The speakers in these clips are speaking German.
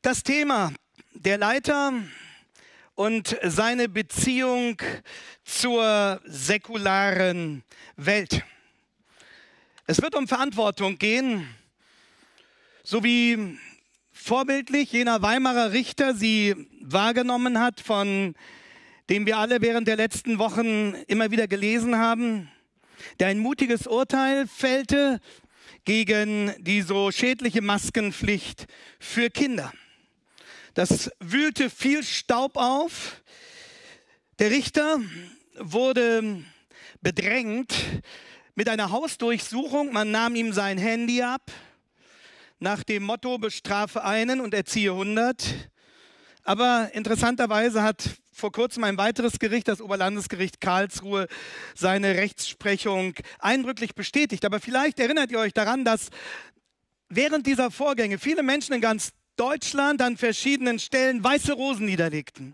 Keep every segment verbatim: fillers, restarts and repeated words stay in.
Das Thema der Leiter und seine Beziehung zur säkularen Welt. Es wird um Verantwortung gehen, so wie vorbildlich jener Weimarer Richter sie wahrgenommen hat, von dem wir alle während der letzten Wochen immer wieder gelesen haben, der ein mutiges Urteil fällte gegen die so schädliche Maskenpflicht für Kinder. Das wühlte viel Staub auf. Der Richter wurde bedrängt mit einer Hausdurchsuchung. Man nahm ihm sein Handy ab, nach dem Motto, bestrafe einen und erziehe hundert. Aber interessanterweise hat vor kurzem ein weiteres Gericht, das Oberlandesgericht Karlsruhe, seine Rechtsprechung eindrücklich bestätigt. Aber vielleicht erinnert ihr euch daran, dass während dieser Vorgänge viele Menschen in ganz Deutschland an verschiedenen Stellen weiße Rosen niederlegten.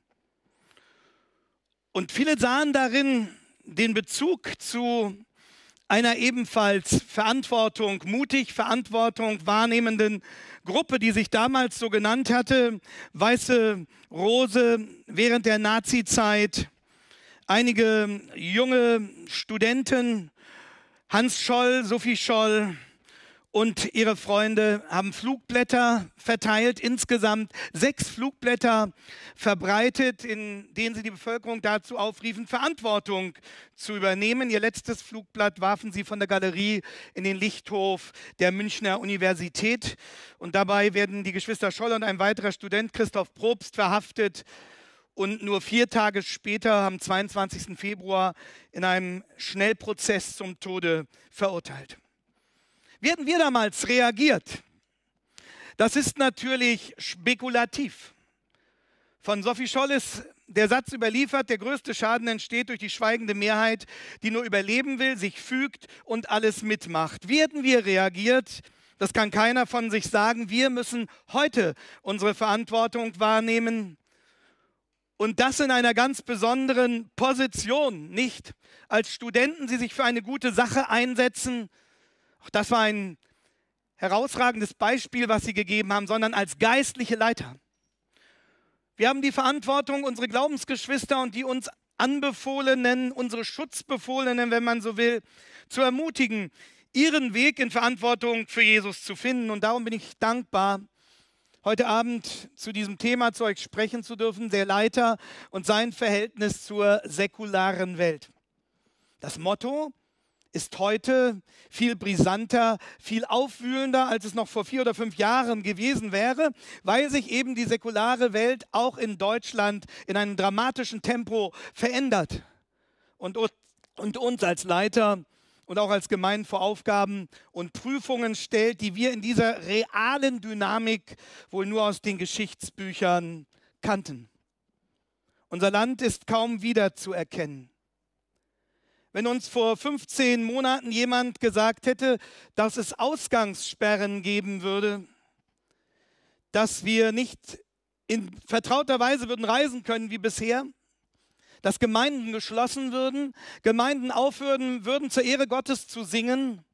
Und viele sahen darin den Bezug zu einer ebenfalls Verantwortung, mutig Verantwortung wahrnehmenden Gruppe, die sich damals so genannt hatte, Weiße Rose während der Nazizeit. Einige junge Studenten, Hans Scholl, Sophie Scholl und ihre Freunde haben Flugblätter verteilt, insgesamt sechs Flugblätter verbreitet, in denen sie die Bevölkerung dazu aufriefen, Verantwortung zu übernehmen. Ihr letztes Flugblatt warfen sie von der Galerie in den Lichthof der Münchner Universität. Und dabei werden die Geschwister Scholl und ein weiterer Student, Christoph Probst, verhaftet und nur vier Tage später, am zweiundzwanzigsten Februar, in einem Schnellprozess zum Tode verurteilt. Wie hätten wir damals reagiert? Das ist natürlich spekulativ. Von Sophie Scholl ist der Satz überliefert, der größte Schaden entsteht durch die schweigende Mehrheit, die nur überleben will, sich fügt und alles mitmacht. Wie hätten wir reagiert? Das kann keiner von sich sagen. Wir müssen heute unsere Verantwortung wahrnehmen. Und das in einer ganz besonderen Position, nicht als Studenten, die sich für eine gute Sache einsetzen. Auch das war ein herausragendes Beispiel, was sie gegeben haben, sondern als geistliche Leiter. Wir haben die Verantwortung, unsere Glaubensgeschwister und die uns Anbefohlenen, unsere Schutzbefohlenen, wenn man so will, zu ermutigen, ihren Weg in Verantwortung für Jesus zu finden. Und darum bin ich dankbar, heute Abend zu diesem Thema zu euch sprechen zu dürfen, der Leiter und sein Verhältnis zur säkularen Welt. Das Motto ist heute viel brisanter, viel aufwühlender, als es noch vor vier oder fünf Jahren gewesen wäre, weil sich eben die säkulare Welt auch in Deutschland in einem dramatischen Tempo verändert und, und uns als Leiter und auch als Gemeinden vor Aufgaben und Prüfungen stellt, die wir in dieser realen Dynamik wohl nur aus den Geschichtsbüchern kannten. Unser Land ist kaum wiederzuerkennen. Wenn uns vor fünfzehn Monaten jemand gesagt hätte, dass es Ausgangssperren geben würde, dass wir nicht in vertrauter Weise würden reisen können wie bisher, dass Gemeinden geschlossen würden, Gemeinden aufhören würden, zur Ehre Gottes zu singen,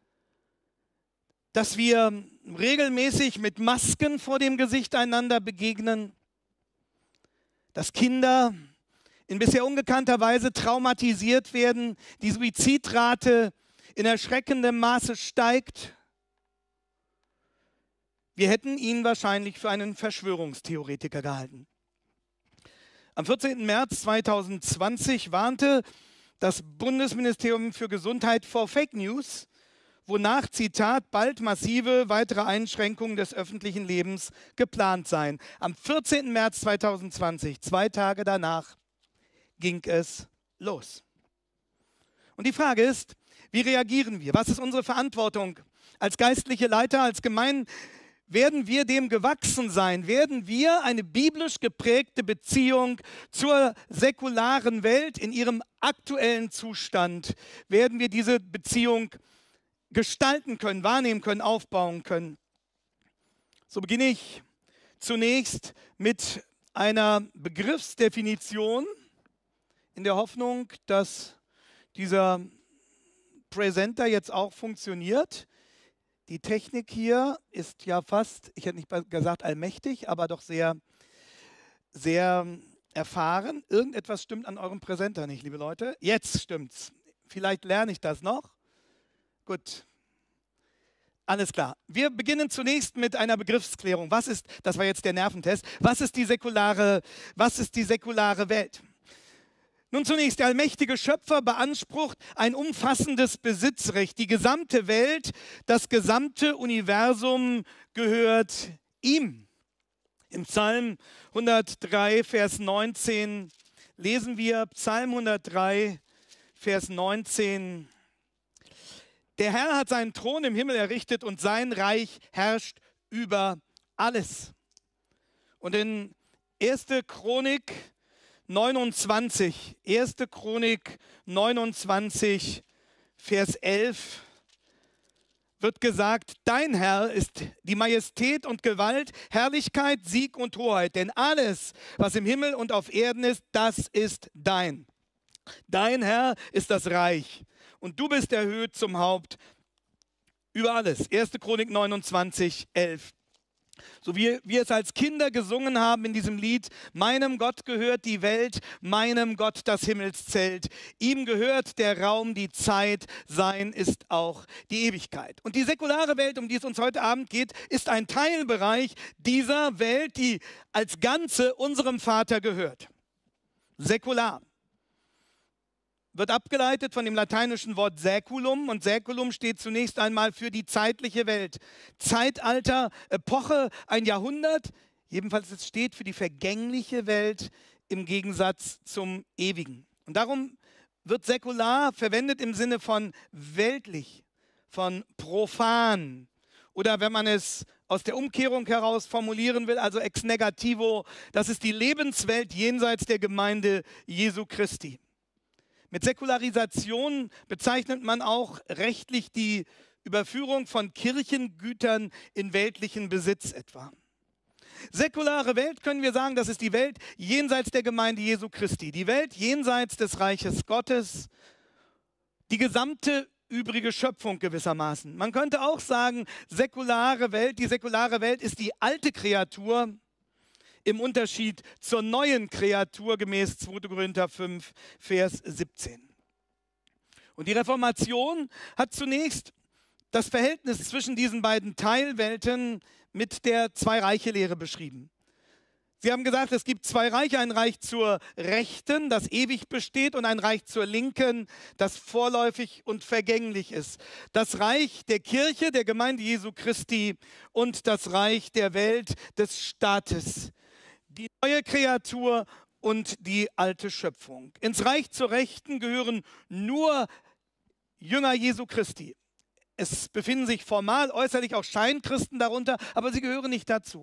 dass wir regelmäßig mit Masken vor dem Gesicht einander begegnen, dass Kinder in bisher ungekannter Weise traumatisiert werden, die Suizidrate in erschreckendem Maße steigt. Wir hätten ihn wahrscheinlich für einen Verschwörungstheoretiker gehalten. Am vierzehnten März zweitausendzwanzig warnte das Bundesministerium für Gesundheit vor Fake News, wonach, Zitat, bald massive weitere Einschränkungen des öffentlichen Lebens geplant seien. Am vierzehnten März zweitausendzwanzig, zwei Tage danach, ging es los. Und die Frage ist, wie reagieren wir? Was ist unsere Verantwortung als geistliche Leiter, als Gemeinden? Werden wir dem gewachsen sein? Werden wir eine biblisch geprägte Beziehung zur säkularen Welt in ihrem aktuellen Zustand, werden wir diese Beziehung gestalten können, wahrnehmen können, aufbauen können? So beginne ich zunächst mit einer Begriffsdefinition, in der Hoffnung, dass dieser Präsenter jetzt auch funktioniert. Die Technik hier ist ja fast, ich hätte nicht gesagt allmächtig, aber doch sehr, sehr erfahren. Irgendetwas stimmt an eurem Präsenter nicht, liebe Leute. Jetzt stimmt's. Vielleicht lerne ich das noch. Gut. Alles klar. Wir beginnen zunächst mit einer Begriffsklärung. Was ist, das war jetzt der Nerventest, was ist die säkulare, was ist die säkulare Welt? Nun zunächst, der allmächtige Schöpfer beansprucht ein umfassendes Besitzrecht. Die gesamte Welt, das gesamte Universum gehört ihm. Im Psalm hundertdrei, Vers neunzehn lesen wir, Psalm hundertdrei, Vers neunzehn, der Herr hat seinen Thron im Himmel errichtet und sein Reich herrscht über alles. Und in erster Chronik neunundzwanzig, erster Chronik neunundzwanzig, Vers elf wird gesagt, dein Herr ist die Majestät und Gewalt, Herrlichkeit, Sieg und Hoheit, denn alles, was im Himmel und auf Erden ist, das ist dein. Dein Herr ist das Reich und du bist erhöht zum Haupt über alles. erster Chronik neunundzwanzig, elf. So wie wir es als Kinder gesungen haben in diesem Lied, meinem Gott gehört die Welt, meinem Gott das Himmelszelt. Ihm gehört der Raum, die Zeit, sein ist auch die Ewigkeit. Und die säkulare Welt, um die es uns heute Abend geht, ist ein Teilbereich dieser Welt, die als Ganze unserem Vater gehört. Säkular. Wird abgeleitet von dem lateinischen Wort Säculum und Säculum steht zunächst einmal für die zeitliche Welt. Zeitalter, Epoche, ein Jahrhundert, jedenfalls es steht für die vergängliche Welt im Gegensatz zum Ewigen. Und darum wird säkular verwendet im Sinne von weltlich, von profan oder wenn man es aus der Umkehrung heraus formulieren will, also ex negativo, das ist die Lebenswelt jenseits der Gemeinde Jesu Christi. Mit Säkularisation bezeichnet man auch rechtlich die Überführung von Kirchengütern in weltlichen Besitz etwa. Säkulare Welt können wir sagen, das ist die Welt jenseits der Gemeinde Jesu Christi, die Welt jenseits des Reiches Gottes, die gesamte übrige Schöpfung gewissermaßen. Man könnte auch sagen, säkulare Welt, die säkulare Welt ist die alte Kreatur, im Unterschied zur neuen Kreatur gemäß zweiter Korinther fünf, Vers siebzehn. Und die Reformation hat zunächst das Verhältnis zwischen diesen beiden Teilwelten mit der Zwei-Reiche-Lehre beschrieben. Sie haben gesagt, es gibt zwei Reiche, ein Reich zur Rechten, das ewig besteht, und ein Reich zur Linken, das vorläufig und vergänglich ist. Das Reich der Kirche, der Gemeinde Jesu Christi und das Reich der Welt, des Staates. Die neue Kreatur und die alte Schöpfung. Ins Reich zur Rechten gehören nur Jünger Jesu Christi. Es befinden sich formal, äußerlich auch Scheinchristen darunter, aber sie gehören nicht dazu.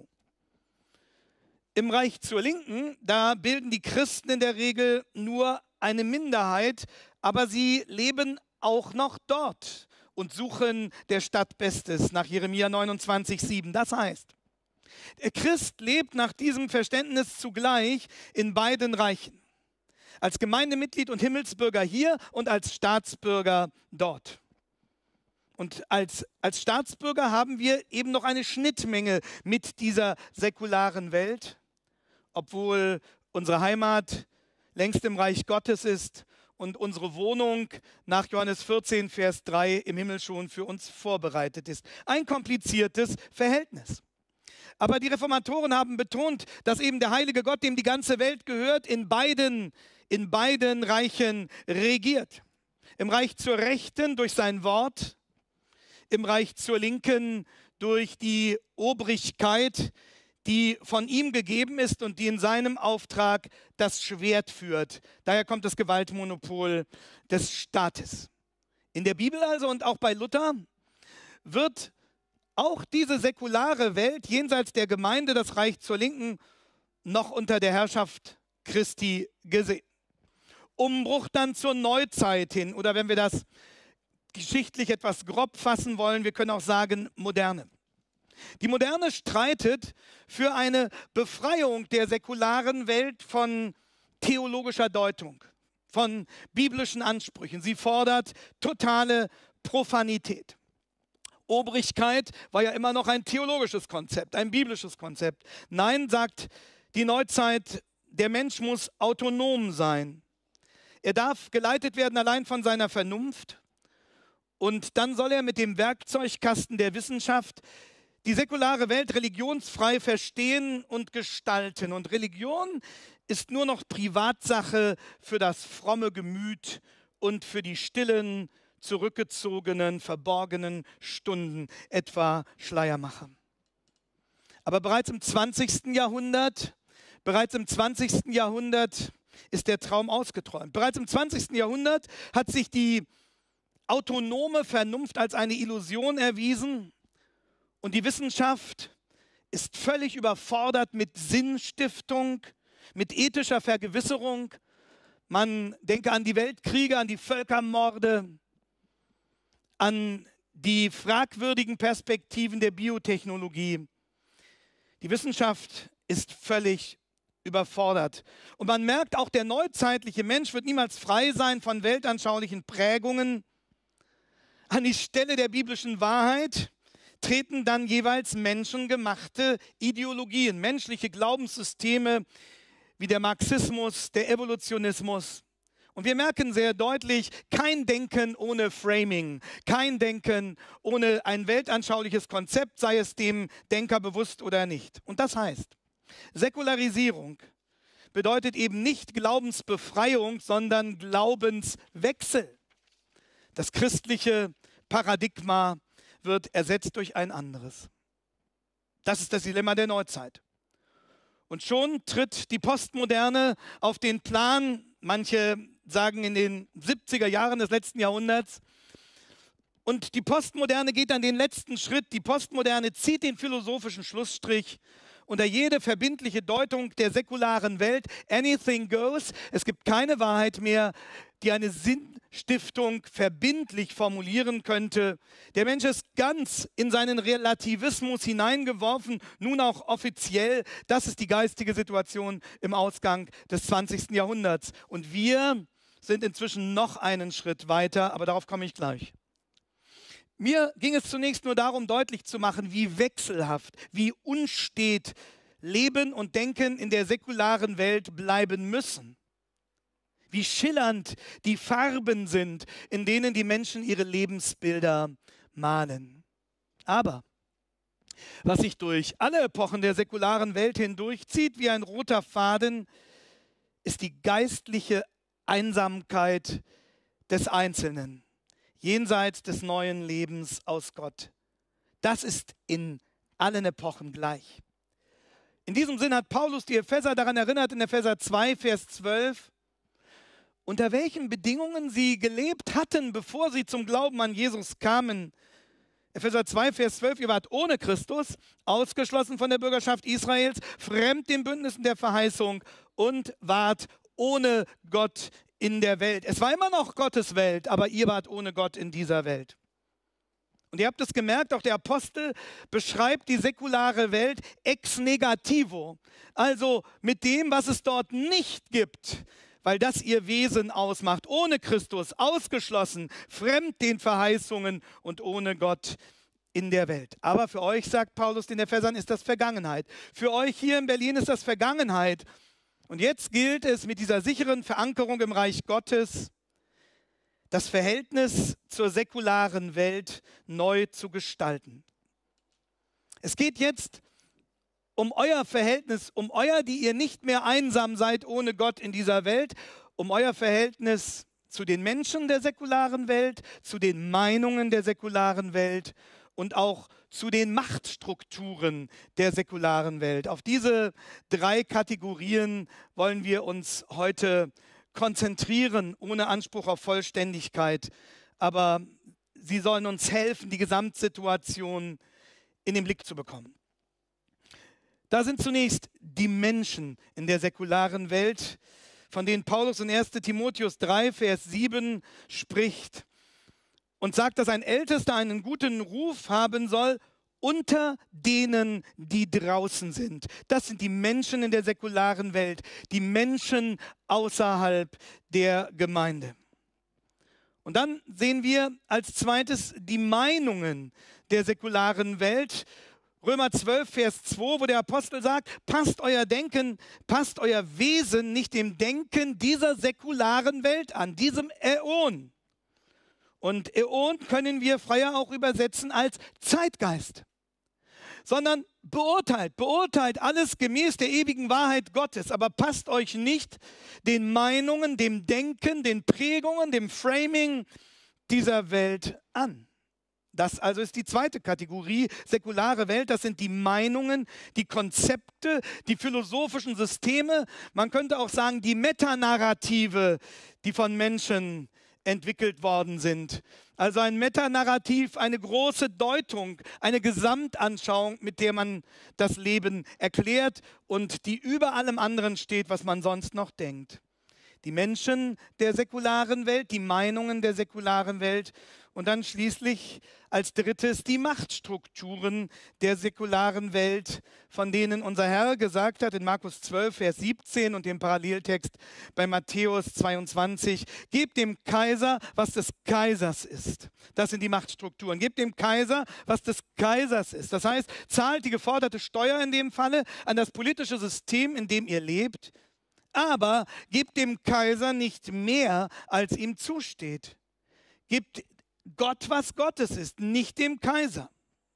Im Reich zur Linken, da bilden die Christen in der Regel nur eine Minderheit, aber sie leben auch noch dort und suchen der Stadt Bestes nach Jeremia neunundzwanzig, sieben. Das heißt, der Christ lebt nach diesem Verständnis zugleich in beiden Reichen. Als Gemeindemitglied und Himmelsbürger hier und als Staatsbürger dort. Und als, als Staatsbürger haben wir eben noch eine Schnittmenge mit dieser säkularen Welt, obwohl unsere Heimat längst im Reich Gottes ist und unsere Wohnung nach Johannes vierzehn, Vers drei im Himmel schon für uns vorbereitet ist. Ein kompliziertes Verhältnis. Aber die Reformatoren haben betont, dass eben der heilige Gott, dem die ganze Welt gehört, in beiden, in beiden Reichen regiert. Im Reich zur Rechten durch sein Wort, im Reich zur Linken durch die Obrigkeit, die von ihm gegeben ist und die in seinem Auftrag das Schwert führt. Daher kommt das Gewaltmonopol des Staates. In der Bibel also und auch bei Luther wird auch diese säkulare Welt jenseits der Gemeinde, das Reich zur Linken, noch unter der Herrschaft Christi gesehen. Umbruch dann zur Neuzeit hin, oder wenn wir das geschichtlich etwas grob fassen wollen, wir können auch sagen Moderne. Die Moderne streitet für eine Befreiung der säkularen Welt von theologischer Deutung, von biblischen Ansprüchen. Sie fordert totale Profanität. Obrigkeit war ja immer noch ein theologisches Konzept, ein biblisches Konzept. Nein, sagt die Neuzeit, der Mensch muss autonom sein. Er darf geleitet werden allein von seiner Vernunft. Und dann soll er mit dem Werkzeugkasten der Wissenschaft die säkulare Welt religionsfrei verstehen und gestalten. Und Religion ist nur noch Privatsache für das fromme Gemüt und für die stillen, zurückgezogenen, verborgenen Stunden, etwa Schleiermacher. Aber bereits im zwanzigsten Jahrhundert, bereits im zwanzigsten Jahrhundert ist der Traum ausgeträumt. Bereits im zwanzigsten Jahrhundert hat sich die autonome Vernunft als eine Illusion erwiesen und die Wissenschaft ist völlig überfordert mit Sinnstiftung, mit ethischer Vergewisserung. Man denke an die Weltkriege, an die Völkermorde, an die fragwürdigen Perspektiven der Biotechnologie. Die Wissenschaft ist völlig überfordert. Und man merkt, auch der neuzeitliche Mensch wird niemals frei sein von weltanschaulichen Prägungen. An die Stelle der biblischen Wahrheit treten dann jeweils menschengemachte Ideologien, menschliche Glaubenssysteme wie der Marxismus, der Evolutionismus. Und wir merken sehr deutlich, kein Denken ohne Framing, kein Denken ohne ein weltanschauliches Konzept, sei es dem Denker bewusst oder nicht. Und das heißt, Säkularisierung bedeutet eben nicht Glaubensbefreiung, sondern Glaubenswechsel. Das christliche Paradigma wird ersetzt durch ein anderes. Das ist das Dilemma der Neuzeit. Und schon tritt die Postmoderne auf den Plan, manche sagen in den siebziger Jahren des letzten Jahrhunderts. Und die Postmoderne geht dann den letzten Schritt. Die Postmoderne zieht den philosophischen Schlussstrich unter jede verbindliche Deutung der säkularen Welt. Anything goes. Es gibt keine Wahrheit mehr, die eine Sinnstiftung verbindlich formulieren könnte. Der Mensch ist ganz in seinen Relativismus hineingeworfen, nun auch offiziell. Das ist die geistige Situation im Ausgang des zwanzigsten Jahrhunderts. Und wir sind inzwischen noch einen Schritt weiter, aber darauf komme ich gleich. Mir ging es zunächst nur darum, deutlich zu machen, wie wechselhaft, wie unstet Leben und Denken in der säkularen Welt bleiben müssen. Wie schillernd die Farben sind, in denen die Menschen ihre Lebensbilder malen. Aber was sich durch alle Epochen der säkularen Welt hindurchzieht, wie ein roter Faden, ist die geistliche Einsamkeit des Einzelnen, jenseits des neuen Lebens aus Gott. Das ist in allen Epochen gleich. In diesem Sinn hat Paulus die Epheser daran erinnert, in Epheser zwei, Vers zwölf, unter welchen Bedingungen sie gelebt hatten, bevor sie zum Glauben an Jesus kamen. Epheser zwei, Vers zwölf, ihr wart ohne Christus, ausgeschlossen von der Bürgerschaft Israels, fremd den Bündnissen der Verheißung und wart ohne Gott in der Welt. Es war immer noch Gottes Welt, aber ihr wart ohne Gott in dieser Welt. Und ihr habt es gemerkt, auch der Apostel beschreibt die säkulare Welt ex negativo, also mit dem, was es dort nicht gibt, weil das ihr Wesen ausmacht, ohne Christus, ausgeschlossen, fremd den Verheißungen und ohne Gott in der Welt. Aber für euch, sagt Paulus den Ephesern, ist das Vergangenheit. Für euch hier in Berlin ist das Vergangenheit. Und jetzt gilt es mit dieser sicheren Verankerung im Reich Gottes, das Verhältnis zur säkularen Welt neu zu gestalten. Es geht jetzt um euer Verhältnis, um euer, die ihr nicht mehr einsam seid ohne Gott in dieser Welt, um euer Verhältnis zu den Menschen der säkularen Welt, zu den Meinungen der säkularen Welt und auch zu den Machtstrukturen der säkularen Welt. Auf diese drei Kategorien wollen wir uns heute konzentrieren, ohne Anspruch auf Vollständigkeit. Aber sie sollen uns helfen, die Gesamtsituation in den Blick zu bekommen. Da sind zunächst die Menschen in der säkularen Welt, von denen Paulus in erster Timotheus drei, Vers sieben spricht und sagt, dass ein Ältester einen guten Ruf haben soll unter denen, die draußen sind. Das sind die Menschen in der säkularen Welt, die Menschen außerhalb der Gemeinde. Und dann sehen wir als zweites die Meinungen der säkularen Welt. Römer zwölf, Vers zwei, wo der Apostel sagt, passt euer Denken, passt euer Wesen nicht dem Denken dieser säkularen Welt an, diesem Äon. Und Äon können wir freier auch übersetzen als Zeitgeist. Sondern beurteilt, beurteilt alles gemäß der ewigen Wahrheit Gottes, aber passt euch nicht den Meinungen, dem Denken, den Prägungen, dem Framing dieser Welt an. Das also ist die zweite Kategorie, säkulare Welt. Das sind die Meinungen, die Konzepte, die philosophischen Systeme. Man könnte auch sagen, die Metanarrative, die von Menschen entwickelt worden sind. Also ein Metanarrativ, eine große Deutung, eine Gesamtanschauung, mit der man das Leben erklärt und die über allem anderen steht, was man sonst noch denkt. Die Menschen der säkularen Welt, die Meinungen der säkularen Welt und dann schließlich als drittes die Machtstrukturen der säkularen Welt, von denen unser Herr gesagt hat in Markus zwölf, Vers siebzehn und dem Paralleltext bei Matthäus zweiundzwanzig, gebt dem Kaiser, was des Kaisers ist. Das sind die Machtstrukturen. Gebt dem Kaiser, was des Kaisers ist. Das heißt, zahlt die geforderte Steuer in dem Falle an das politische System, in dem ihr lebt, aber gebt dem Kaiser nicht mehr, als ihm zusteht. Gebt Gott, was Gottes ist, nicht dem Kaiser.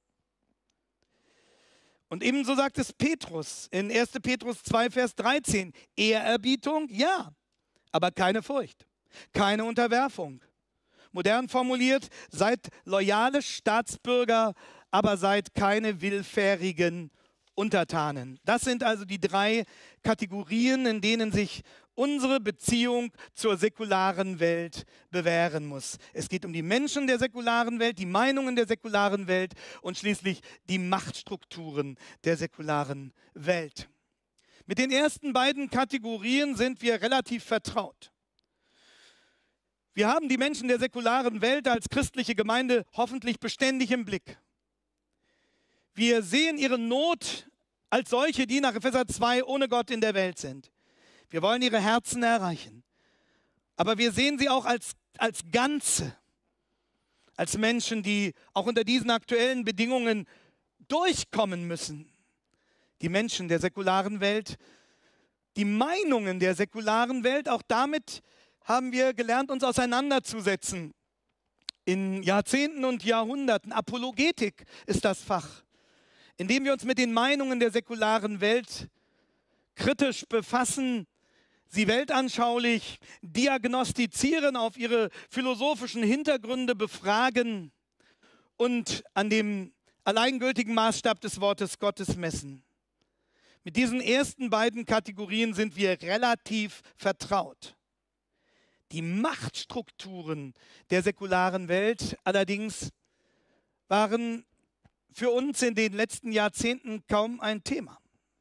Und ebenso sagt es Petrus in erster Petrus zwei, Vers dreizehn. Ehrerbietung, ja, aber keine Furcht, keine Unterwerfung. Modern formuliert, seid loyale Staatsbürger, aber seid keine willfährigen Untertanen. Das sind also die drei Kategorien, in denen sich unsere Beziehung zur säkularen Welt bewähren muss. Es geht um die Menschen der säkularen Welt, die Meinungen der säkularen Welt und schließlich die Machtstrukturen der säkularen Welt. Mit den ersten beiden Kategorien sind wir relativ vertraut. Wir haben die Menschen der säkularen Welt als christliche Gemeinde hoffentlich beständig im Blick. Wir sehen ihre Not als solche, die nach Epheser zwei ohne Gott in der Welt sind. Wir wollen ihre Herzen erreichen. Aber wir sehen sie auch als, als Ganze, als Menschen, die auch unter diesen aktuellen Bedingungen durchkommen müssen. Die Menschen der säkularen Welt, die Meinungen der säkularen Welt, auch damit haben wir gelernt, uns auseinanderzusetzen. In Jahrzehnten und Jahrhunderten, Apologetik ist das Fach, in dem wir uns mit den Meinungen der säkularen Welt kritisch befassen, sie weltanschaulich diagnostizieren, auf ihre philosophischen Hintergründe befragen und an dem alleingültigen Maßstab des Wortes Gottes messen. Mit diesen ersten beiden Kategorien sind wir relativ vertraut. Die Machtstrukturen der säkularen Welt allerdings waren für uns in den letzten Jahrzehnten kaum ein Thema.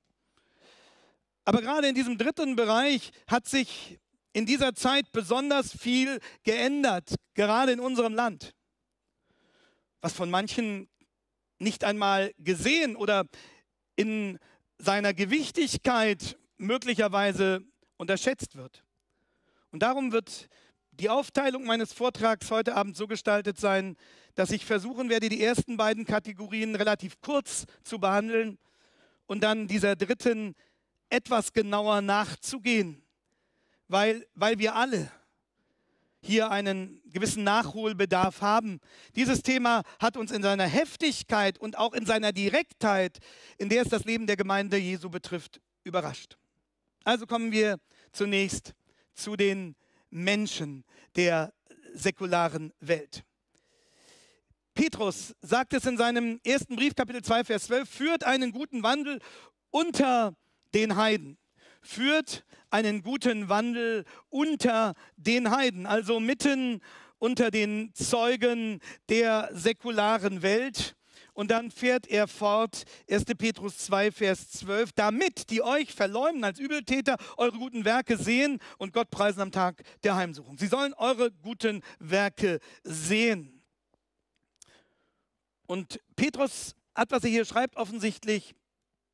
Aber gerade in diesem dritten Bereich hat sich in dieser Zeit besonders viel geändert, gerade in unserem Land, was von manchen nicht einmal gesehen oder in seiner Gewichtigkeit möglicherweise unterschätzt wird. Und darum wird die Aufteilung meines Vortrags heute Abend so gestaltet sein, dass ich versuchen werde, die ersten beiden Kategorien relativ kurz zu behandeln und dann dieser dritten etwas genauer nachzugehen, weil, weil wir alle hier einen gewissen Nachholbedarf haben. Dieses Thema hat uns in seiner Heftigkeit und auch in seiner Direktheit, in der es das Leben der Gemeinde Jesu betrifft, überrascht. Also kommen wir zunächst zu den Menschen der säkularen Welt. Petrus sagt es in seinem ersten Brief, Kapitel zwei, Vers zwölf, führt einen guten Wandel unter den Heiden. Führt einen guten Wandel unter den Heiden, also mitten unter den Zeugen der säkularen Welt. Und dann fährt er fort, erster Petrus zwei, Vers zwölf, damit die euch verleumden als Übeltäter eure guten Werke sehen und Gott preisen am Tag der Heimsuchung. Sie sollen eure guten Werke sehen. Und Petrus hat, was er hier schreibt, offensichtlich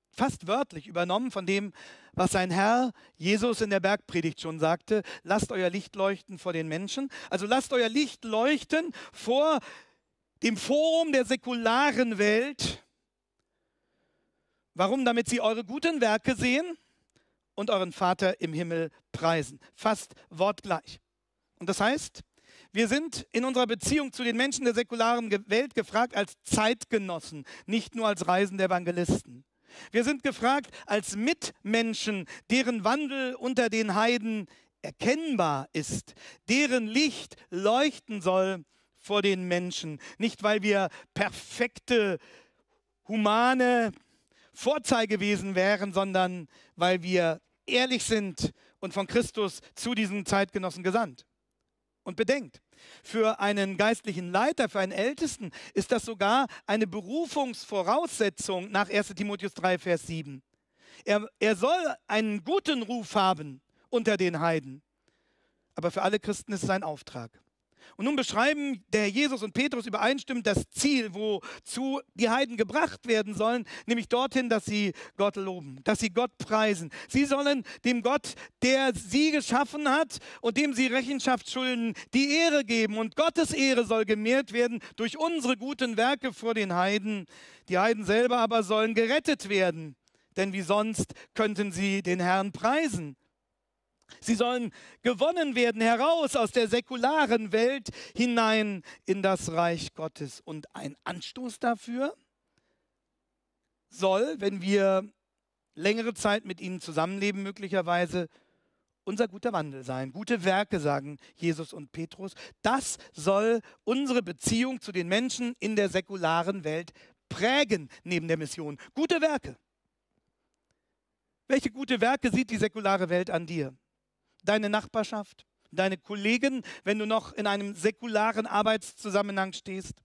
fast wörtlich übernommen von dem, was sein Herr Jesus in der Bergpredigt schon sagte. Lasst euer Licht leuchten vor den Menschen. Also lasst euer Licht leuchten vor dem Forum der säkularen Welt. Warum? Damit sie eure guten Werke sehen und euren Vater im Himmel preisen. Fast wortgleich. Und das heißt, wir sind in unserer Beziehung zu den Menschen der säkularen Welt gefragt als Zeitgenossen, nicht nur als reisende Evangelisten. Wir sind gefragt als Mitmenschen, deren Wandel unter den Heiden erkennbar ist, deren Licht leuchten soll vor den Menschen. Nicht, weil wir perfekte, humane Vorzeigewesen wären, sondern weil wir ehrlich sind und von Christus zu diesen Zeitgenossen gesandt. Und bedenkt, für einen geistlichen Leiter, für einen Ältesten ist das sogar eine Berufungsvoraussetzung nach erster Timotheus drei, Vers sieben. Er, er soll einen guten Ruf haben unter den Heiden, aber für alle Christen ist es ein Auftrag. Und nun beschreiben der Jesus und Petrus übereinstimmend das Ziel, wozu die Heiden gebracht werden sollen, nämlich dorthin, dass sie Gott loben, dass sie Gott preisen. Sie sollen dem Gott, der sie geschaffen hat und dem sie Rechenschaft schulden, die Ehre geben. Und Gottes Ehre soll gemehrt werden durch unsere guten Werke vor den Heiden. Die Heiden selber aber sollen gerettet werden, denn wie sonst könnten sie den Herrn preisen? Sie sollen gewonnen werden heraus aus der säkularen Welt hinein in das Reich Gottes. Und ein Anstoß dafür soll, wenn wir längere Zeit mit ihnen zusammenleben, möglicherweise unser guter Wandel sein. Gute Werke, sagen Jesus und Petrus. Das soll unsere Beziehung zu den Menschen in der säkularen Welt prägen, neben der Mission. Gute Werke. Welche gute Werke sieht die säkulare Welt an dir? Deine Nachbarschaft, deine Kollegen, wenn du noch in einem säkularen Arbeitszusammenhang stehst.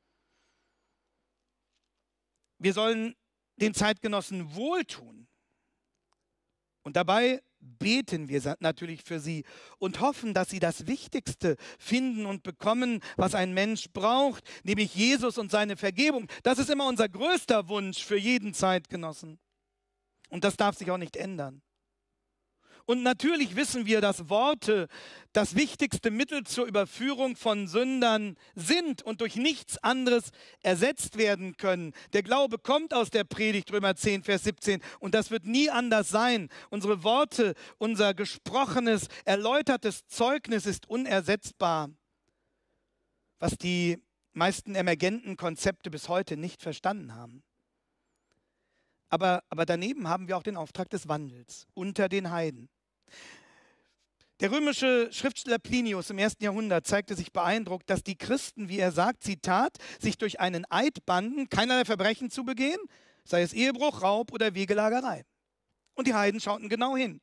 Wir sollen den Zeitgenossen wohltun. Und dabei beten wir natürlich für sie und hoffen, dass sie das Wichtigste finden und bekommen, was ein Mensch braucht, nämlich Jesus und seine Vergebung. Das ist immer unser größter Wunsch für jeden Zeitgenossen. Und das darf sich auch nicht ändern. Und natürlich wissen wir, dass Worte das wichtigste Mittel zur Überführung von Sündern sind und durch nichts anderes ersetzt werden können. Der Glaube kommt aus der Predigt, Römer zehn, Vers siebzehn, und das wird nie anders sein. Unsere Worte, unser gesprochenes, erläutertes Zeugnis ist unersetzbar, was die meisten emergenten Konzepte bis heute nicht verstanden haben. Aber, aber daneben haben wir auch den Auftrag des Wandels unter den Heiden. Der römische Schriftsteller Plinius im ersten Jahrhundert zeigte sich beeindruckt, dass die Christen, wie er sagt, Zitat, sich durch einen Eid banden, keinerlei Verbrechen zu begehen, sei es Ehebruch, Raub oder Wegelagerei. Und die Heiden schauten genau hin.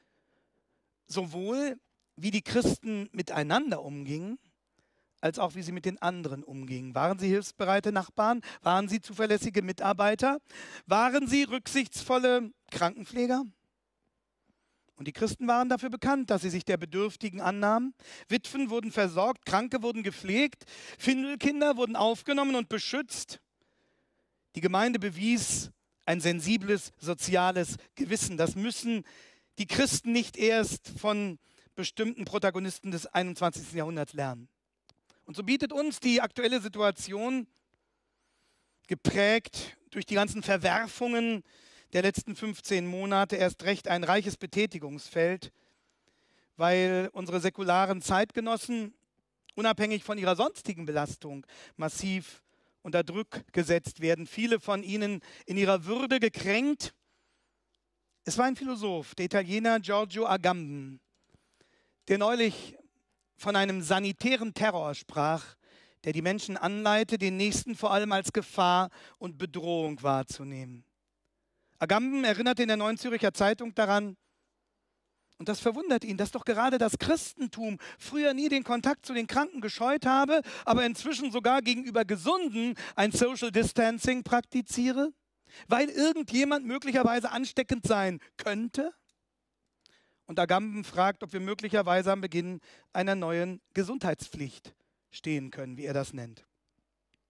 Sowohl wie die Christen miteinander umgingen, als auch wie sie mit den anderen umgingen. Waren sie hilfsbereite Nachbarn? Waren sie zuverlässige Mitarbeiter? Waren sie rücksichtsvolle Krankenpfleger? Und die Christen waren dafür bekannt, dass sie sich der Bedürftigen annahmen. Witwen wurden versorgt, Kranke wurden gepflegt, Findelkinder wurden aufgenommen und beschützt. Die Gemeinde bewies ein sensibles soziales Gewissen. Das müssen die Christen nicht erst von bestimmten Protagonisten des einundzwanzigsten Jahrhunderts lernen. Und so bietet uns die aktuelle Situation, geprägt durch die ganzen Verwerfungen der letzten fünfzehn Monate, erst recht ein reiches Betätigungsfeld, weil unsere säkularen Zeitgenossen unabhängig von ihrer sonstigen Belastung massiv unter Druck gesetzt werden. Viele von ihnen in ihrer Würde gekränkt. Es war ein Philosoph, der Italiener Giorgio Agamben, der neulich von einem sanitären Terror sprach, der die Menschen anleite, den Nächsten vor allem als Gefahr und Bedrohung wahrzunehmen. Agamben erinnerte in der Neuen Zürcher Zeitung daran, und das verwundert ihn, dass doch gerade das Christentum früher nie den Kontakt zu den Kranken gescheut habe, aber inzwischen sogar gegenüber Gesunden ein Social Distancing praktiziere, weil irgendjemand möglicherweise ansteckend sein könnte. Und Agamben fragt, ob wir möglicherweise am Beginn einer neuen Gesundheitspflicht stehen können, wie er das nennt.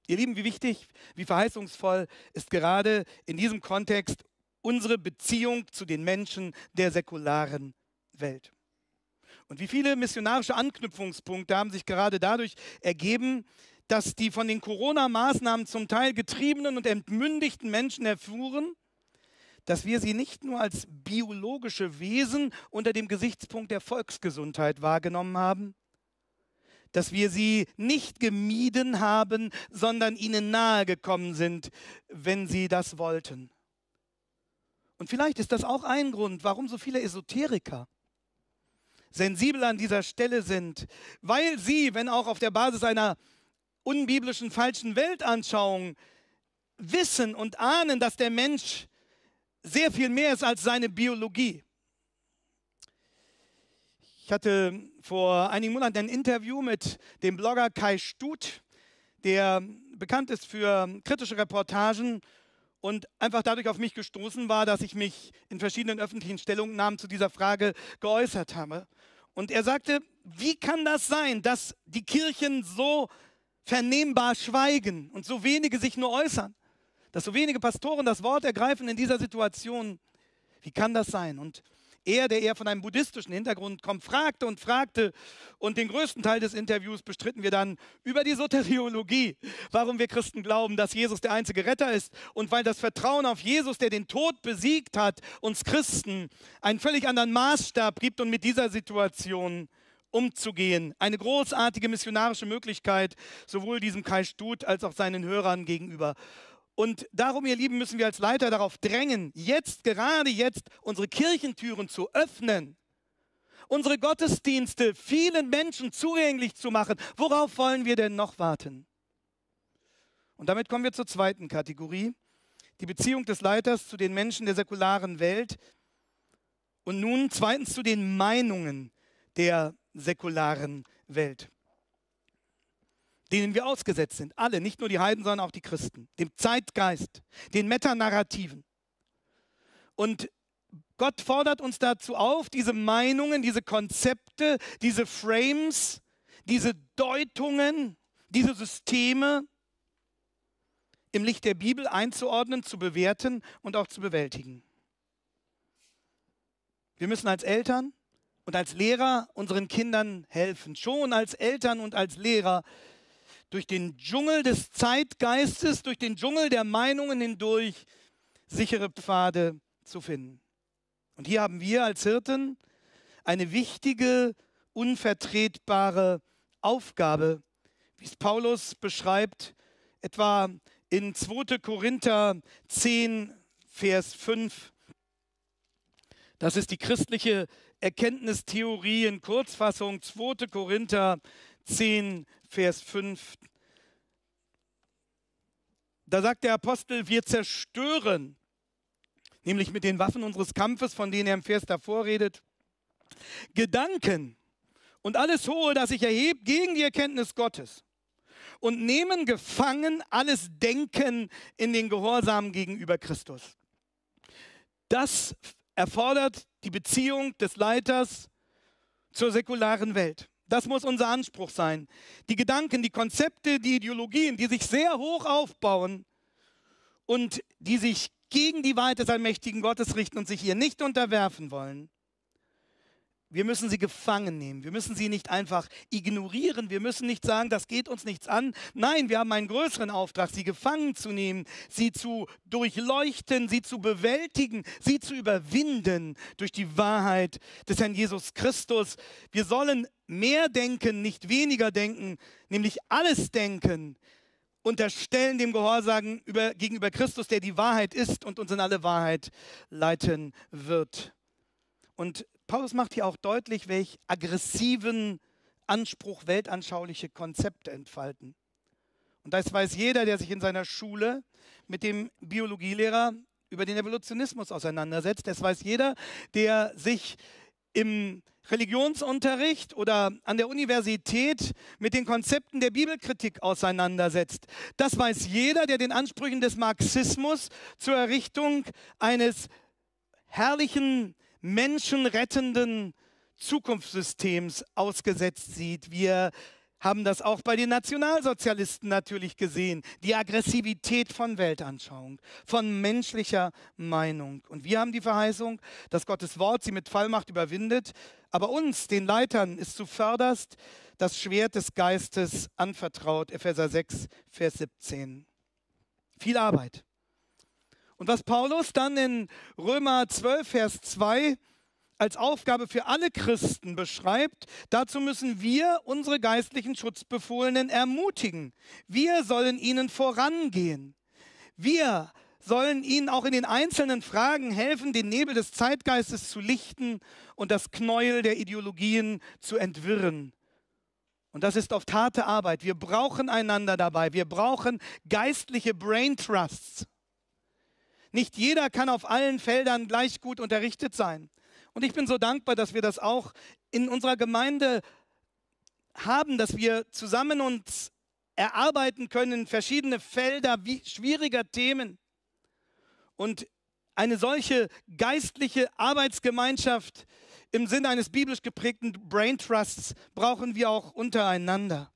Ihr Lieben, wie wichtig, wie verheißungsvoll ist gerade in diesem Kontext unsere Beziehung zu den Menschen der säkularen Welt. Und wie viele missionarische Anknüpfungspunkte haben sich gerade dadurch ergeben, dass die von den Corona-Maßnahmen zum Teil getriebenen und entmündigten Menschen erfuhren, dass wir sie nicht nur als biologische Wesen unter dem Gesichtspunkt der Volksgesundheit wahrgenommen haben, dass wir sie nicht gemieden haben, sondern ihnen nahe gekommen sind, wenn sie das wollten. Und vielleicht ist das auch ein Grund, warum so viele Esoteriker sensibel an dieser Stelle sind, weil sie, wenn auch auf der Basis einer unbiblischen falschen Weltanschauung, wissen und ahnen, dass der Mensch sehr viel mehr ist als seine Biologie. Ich hatte vor einigen Monaten ein Interview mit dem Blogger Kai Stut, der bekannt ist für kritische Reportagen und einfach dadurch auf mich gestoßen war, dass ich mich in verschiedenen öffentlichen Stellungnahmen zu dieser Frage geäußert habe. Und er sagte, wie kann das sein, dass die Kirchen so vernehmbar schweigen und so wenige sich nur äußern? Dass so wenige Pastoren das Wort ergreifen in dieser Situation. Wie kann das sein? Und er, der eher von einem buddhistischen Hintergrund kommt, fragte und fragte und den größten Teil des Interviews bestritten wir dann über die Soteriologie, warum wir Christen glauben, dass Jesus der einzige Retter ist und weil das Vertrauen auf Jesus, der den Tod besiegt hat, uns Christen einen völlig anderen Maßstab gibt und mit dieser Situation umzugehen. Eine großartige missionarische Möglichkeit, sowohl diesem Kai Stut als auch seinen Hörern gegenüber. Und darum, ihr Lieben, müssen wir als Leiter darauf drängen, jetzt, gerade jetzt, unsere Kirchentüren zu öffnen, unsere Gottesdienste vielen Menschen zugänglich zu machen. Worauf wollen wir denn noch warten? Und damit kommen wir zur zweiten Kategorie, die Beziehung des Leiters zu den Menschen der säkularen Welt und nun zweitens zu den Meinungen der säkularen Welt, denen wir ausgesetzt sind, alle, nicht nur die Heiden, sondern auch die Christen, dem Zeitgeist, den Metanarrativen. Und Gott fordert uns dazu auf, diese Meinungen, diese Konzepte, diese Frames, diese Deutungen, diese Systeme im Licht der Bibel einzuordnen, zu bewerten und auch zu bewältigen. Wir müssen als Eltern und als Lehrer unseren Kindern helfen, schon als Eltern und als Lehrer durch den Dschungel des Zeitgeistes, durch den Dschungel der Meinungen hindurch sichere Pfade zu finden. Und hier haben wir als Hirten eine wichtige, unvertretbare Aufgabe, wie es Paulus beschreibt, etwa in zweiter Korinther zehn, Vers fünf. Das ist die christliche Erkenntnistheorie in Kurzfassung, zweiter Korinther zehn, Vers fünf. Da sagt der Apostel, wir zerstören, nämlich mit den Waffen unseres Kampfes, von denen er im Vers davor redet, Gedanken und alles Hohe, das sich erhebt gegen die Erkenntnis Gottes und nehmen gefangen alles Denken in den Gehorsam gegenüber Christus. Das erfordert die Beziehung des Leiters zur säkularen Welt. Das muss unser Anspruch sein. Die Gedanken, die Konzepte, die Ideologien, die sich sehr hoch aufbauen und die sich gegen die Wahrheit des allmächtigen Gottes richten und sich ihr nicht unterwerfen wollen, wir müssen sie gefangen nehmen. Wir müssen sie nicht einfach ignorieren. Wir müssen nicht sagen, das geht uns nichts an. Nein, wir haben einen größeren Auftrag, sie gefangen zu nehmen, sie zu durchleuchten, sie zu bewältigen, sie zu überwinden durch die Wahrheit des Herrn Jesus Christus. Wir sollen mehr denken, nicht weniger denken, nämlich alles denken, unterstellen dem Gehorsam über, gegenüber Christus, der die Wahrheit ist und uns in alle Wahrheit leiten wird. Und Paulus macht hier auch deutlich, welch aggressiven Anspruch weltanschauliche Konzepte entfalten. Und das weiß jeder, der sich in seiner Schule mit dem Biologielehrer über den Evolutionismus auseinandersetzt. Das weiß jeder, der sich im Religionsunterricht oder an der Universität mit den Konzepten der Bibelkritik auseinandersetzt. Das weiß jeder, der den Ansprüchen des Marxismus zur Errichtung eines herrlichen, menschenrettenden Zukunftssystems ausgesetzt sieht. Wir haben das auch bei den Nationalsozialisten natürlich gesehen. Die Aggressivität von Weltanschauung, von menschlicher Meinung. Und wir haben die Verheißung, dass Gottes Wort sie mit Vollmacht überwindet. Aber uns, den Leitern, ist zuvörderst das Schwert des Geistes anvertraut. Epheser sechs, Vers siebzehn. Viel Arbeit. Und was Paulus dann in Römer zwölf, Vers zwei als Aufgabe für alle Christen beschreibt, dazu müssen wir unsere geistlichen Schutzbefohlenen ermutigen. Wir sollen ihnen vorangehen. Wir sollen ihnen auch in den einzelnen Fragen helfen, den Nebel des Zeitgeistes zu lichten und das Knäuel der Ideologien zu entwirren. Und das ist oft harte Arbeit. Wir brauchen einander dabei. Wir brauchen geistliche Brain Trusts. Nicht jeder kann auf allen Feldern gleich gut unterrichtet sein. Und ich bin so dankbar, dass wir das auch in unserer Gemeinde haben, dass wir zusammen uns erarbeiten können, verschiedene Felder wie schwieriger Themen. Und eine solche geistliche Arbeitsgemeinschaft im Sinne eines biblisch geprägten Brain Trusts brauchen wir auch untereinander.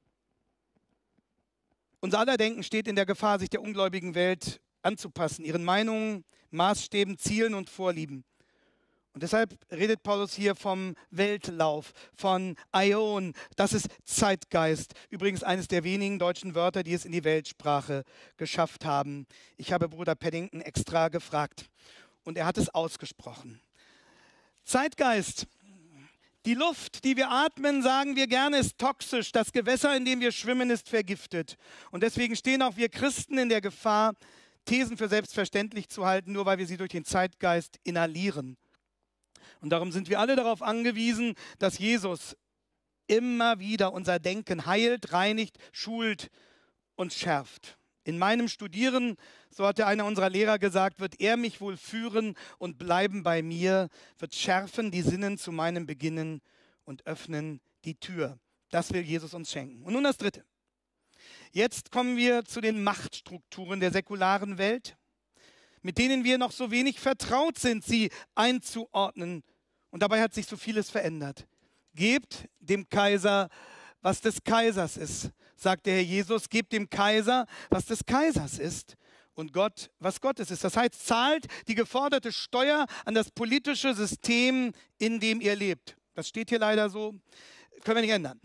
Unser aller Denken steht in der Gefahr, sich der ungläubigen Welt anzupassen, ihren Meinungen, Maßstäben, Zielen und Vorlieben. Und deshalb redet Paulus hier vom Weltlauf, von Aion, das ist Zeitgeist. Übrigens eines der wenigen deutschen Wörter, die es in die Weltsprache geschafft haben. Ich habe Bruder Paddington extra gefragt und er hat es ausgesprochen. Zeitgeist, die Luft, die wir atmen, sagen wir gerne, ist toxisch. Das Gewässer, in dem wir schwimmen, ist vergiftet. Und deswegen stehen auch wir Christen in der Gefahr, Thesen für selbstverständlich zu halten, nur weil wir sie durch den Zeitgeist inhalieren. Und darum sind wir alle darauf angewiesen, dass Jesus immer wieder unser Denken heilt, reinigt, schult und schärft. In meinem Studieren, so hatte einer unserer Lehrer gesagt, wird er mich wohl führen und bleiben bei mir, wird schärfen die Sinnen zu meinem Beginnen und öffnen die Tür. Das will Jesus uns schenken. Und nun das Dritte. Jetzt kommen wir zu den Machtstrukturen der säkularen Welt, mit denen wir noch so wenig vertraut sind, sie einzuordnen. Und dabei hat sich so vieles verändert. Gebt dem Kaiser, was des Kaisers ist, sagt der Herr Jesus. Gebt dem Kaiser, was des Kaisers ist. Und Gott, was Gottes ist. Das heißt, zahlt die geforderte Steuer an das politische System, in dem ihr lebt. Das steht hier leider so. Können wir nicht ändern.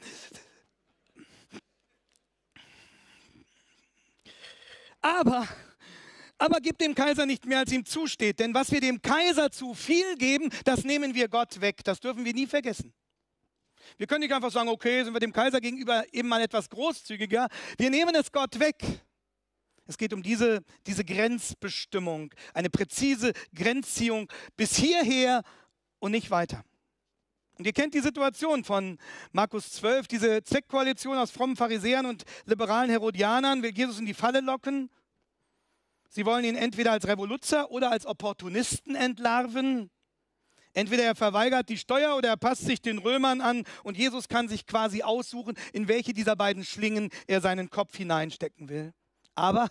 Aber... Aber gebt dem Kaiser nicht mehr, als ihm zusteht. Denn was wir dem Kaiser zu viel geben, das nehmen wir Gott weg. Das dürfen wir nie vergessen. Wir können nicht einfach sagen, okay, sind wir dem Kaiser gegenüber eben mal etwas großzügiger. Wir nehmen es Gott weg. Es geht um diese, diese Grenzbestimmung, eine präzise Grenzziehung bis hierher und nicht weiter. Und ihr kennt die Situation von Markus zwölf, diese Zweckkoalition aus frommen Pharisäern und liberalen Herodianern will Jesus in die Falle locken. Sie wollen ihn entweder als Revoluzer oder als Opportunisten entlarven. Entweder er verweigert die Steuer oder er passt sich den Römern an und Jesus kann sich quasi aussuchen, in welche dieser beiden Schlingen er seinen Kopf hineinstecken will. Aber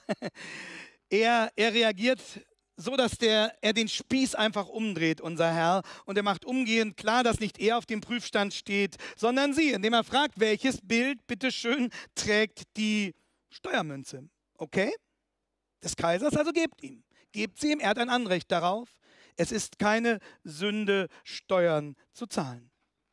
er, er reagiert so, dass der, er den Spieß einfach umdreht, unser Herr. Und er macht umgehend klar, dass nicht er auf dem Prüfstand steht, sondern sie, indem er fragt, welches Bild, bitteschön, trägt die Steuermünze. Okay? Des Kaisers, also gebt ihm. Gebt sie ihm, er hat ein Anrecht darauf. Es ist keine Sünde, Steuern zu zahlen.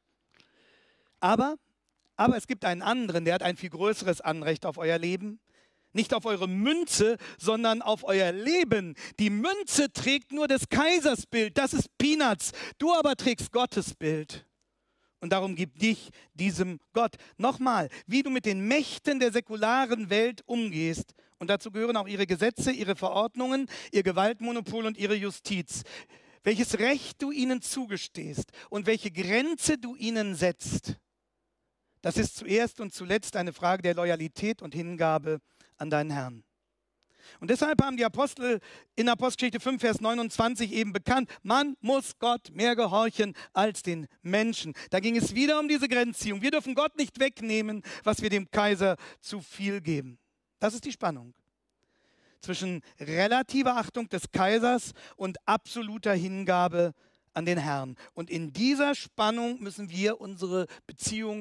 Aber, aber es gibt einen anderen, der hat ein viel größeres Anrecht auf euer Leben. Nicht auf eure Münze, sondern auf euer Leben. Die Münze trägt nur des Kaisers Bild, das ist Peanuts. Du aber trägst Gottes Bild. Und darum gib dich diesem Gott. Nochmal, wie du mit den Mächten der säkularen Welt umgehst, und dazu gehören auch ihre Gesetze, ihre Verordnungen, ihr Gewaltmonopol und ihre Justiz. Welches Recht du ihnen zugestehst und welche Grenze du ihnen setzt, das ist zuerst und zuletzt eine Frage der Loyalität und Hingabe an deinen Herrn. Und deshalb haben die Apostel in Apostelgeschichte fünf, Vers neunundzwanzig eben bekannt, man muss Gott mehr gehorchen als den Menschen. Da ging es wieder um diese Grenzziehung. Wir dürfen Gott nicht wegnehmen, was wir dem Kaiser zu viel geben. Das ist die Spannung zwischen relativer Achtung des Kaisers und absoluter Hingabe an den Herrn. Und in dieser Spannung müssen wir unsere Beziehung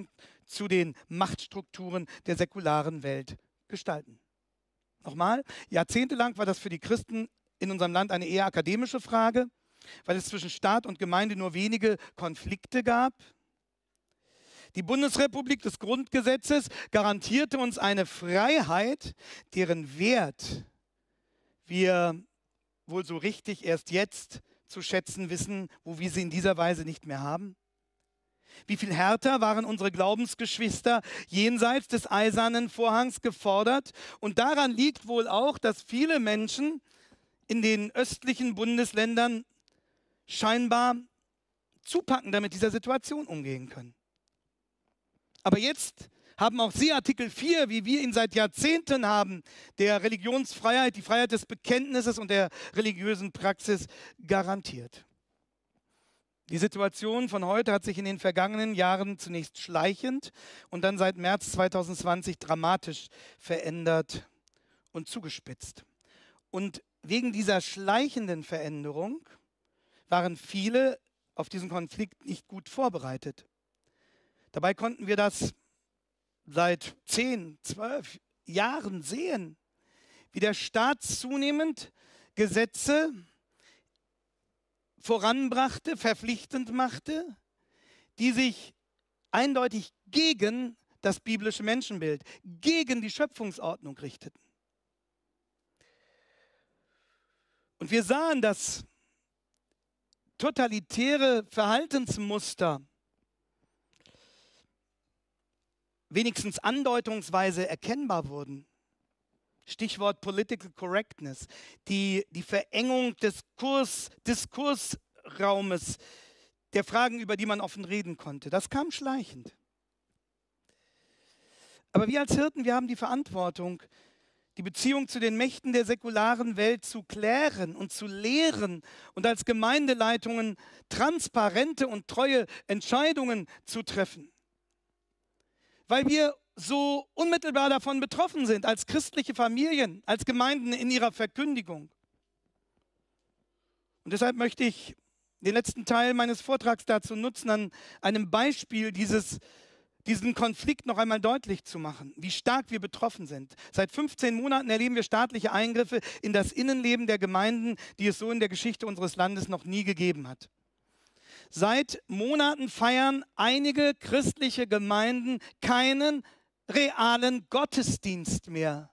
zu den Machtstrukturen der säkularen Welt gestalten. Nochmal, jahrzehntelang war das für die Christen in unserem Land eine eher akademische Frage, weil es zwischen Staat und Gemeinde nur wenige Konflikte gab. Die Bundesrepublik des Grundgesetzes garantierte uns eine Freiheit, deren Wert wir wohl so richtig erst jetzt zu schätzen wissen, wo wir sie in dieser Weise nicht mehr haben. Wie viel härter waren unsere Glaubensgeschwister jenseits des eisernen Vorhangs gefordert? Und daran liegt wohl auch, dass viele Menschen in den östlichen Bundesländern scheinbar zupacken, damit dieser Situation umgehen können. Aber jetzt haben auch sie Artikel vier, wie wir ihn seit Jahrzehnten haben, der Religionsfreiheit, die Freiheit des Bekenntnisses und der religiösen Praxis garantiert. Die Situation von heute hat sich in den vergangenen Jahren zunächst schleichend und dann seit März zweitausendzwanzig dramatisch verändert und zugespitzt. Und wegen dieser schleichenden Veränderung waren viele auf diesen Konflikt nicht gut vorbereitet. Dabei konnten wir das seit zehn, zwölf Jahren sehen, wie der Staat zunehmend Gesetze voranbrachte, verpflichtend machte, die sich eindeutig gegen das biblische Menschenbild, gegen die Schöpfungsordnung richteten. Und wir sahen, dass totalitäre Verhaltensmuster wenigstens andeutungsweise erkennbar wurden. Stichwort Political Correctness, die, die Verengung des Kurs, Diskursraumes, der Fragen, über die man offen reden konnte. Das kam schleichend. Aber wir als Hirten, wir haben die Verantwortung, die Beziehung zu den Mächten der säkularen Welt zu klären und zu lehren und als Gemeindeleitungen transparente und treue Entscheidungen zu treffen. Weil wir so unmittelbar davon betroffen sind, als christliche Familien, als Gemeinden in ihrer Verkündigung. Und deshalb möchte ich den letzten Teil meines Vortrags dazu nutzen, an einem Beispiel dieses, diesen Konflikt noch einmal deutlich zu machen, wie stark wir betroffen sind. Seit fünfzehn Monaten erleben wir staatliche Eingriffe in das Innenleben der Gemeinden, die es so in der Geschichte unseres Landes noch nie gegeben hat. Seit Monaten feiern einige christliche Gemeinden keinen realen Gottesdienst mehr.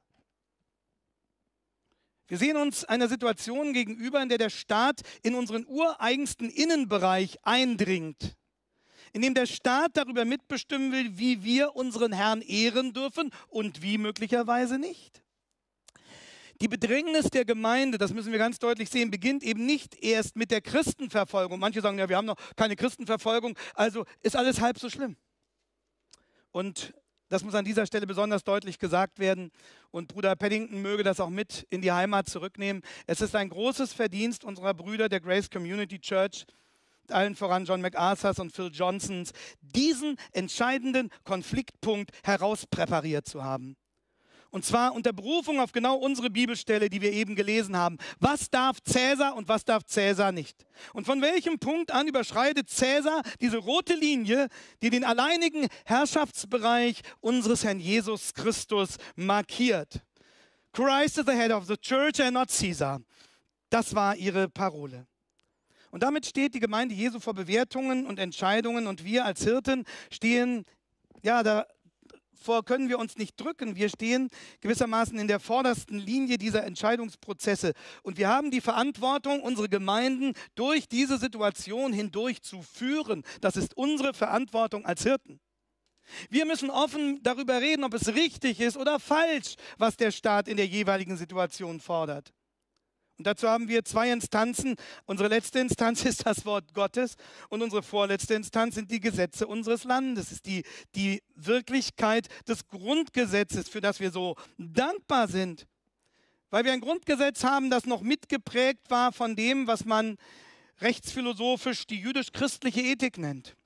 Wir sehen uns einer Situation gegenüber, in der der Staat in unseren ureigensten Innenbereich eindringt, in dem der Staat darüber mitbestimmen will, wie wir unseren Herrn ehren dürfen und wie möglicherweise nicht. Die Bedrängnis der Gemeinde, das müssen wir ganz deutlich sehen, beginnt eben nicht erst mit der Christenverfolgung. Manche sagen, ja, wir haben noch keine Christenverfolgung, also ist alles halb so schlimm. Und das muss an dieser Stelle besonders deutlich gesagt werden. Und Bruder Paddington möge das auch mit in die Heimat zurücknehmen. Es ist ein großes Verdienst unserer Brüder der Grace Community Church, allen voran John MacArthurs und Phil Johnsons, diesen entscheidenden Konfliktpunkt herauspräpariert zu haben. Und zwar unter Berufung auf genau unsere Bibelstelle, die wir eben gelesen haben. Was darf Cäsar und was darf Cäsar nicht? Und von welchem Punkt an überschreitet Cäsar diese rote Linie, die den alleinigen Herrschaftsbereich unseres Herrn Jesus Christus markiert? Christ is the head of the church and not Caesar. Das war ihre Parole. Und damit steht die Gemeinde Jesu vor Bewertungen und Entscheidungen und wir als Hirten stehen, ja, da Vor können wir uns nicht drücken. Wir stehen gewissermaßen in der vordersten Linie dieser Entscheidungsprozesse. Und wir haben die Verantwortung, unsere Gemeinden durch diese Situation hindurch zu führen. Das ist unsere Verantwortung als Hirten. Wir müssen offen darüber reden, ob es richtig ist oder falsch, was der Staat in der jeweiligen Situation fordert. Und dazu haben wir zwei Instanzen. Unsere letzte Instanz ist das Wort Gottes und unsere vorletzte Instanz sind die Gesetze unseres Landes. Es ist die, die Wirklichkeit des Grundgesetzes, für das wir so dankbar sind. Weil wir ein Grundgesetz haben, das noch mitgeprägt war von dem, was man rechtsphilosophisch die jüdisch-christliche Ethik nennt.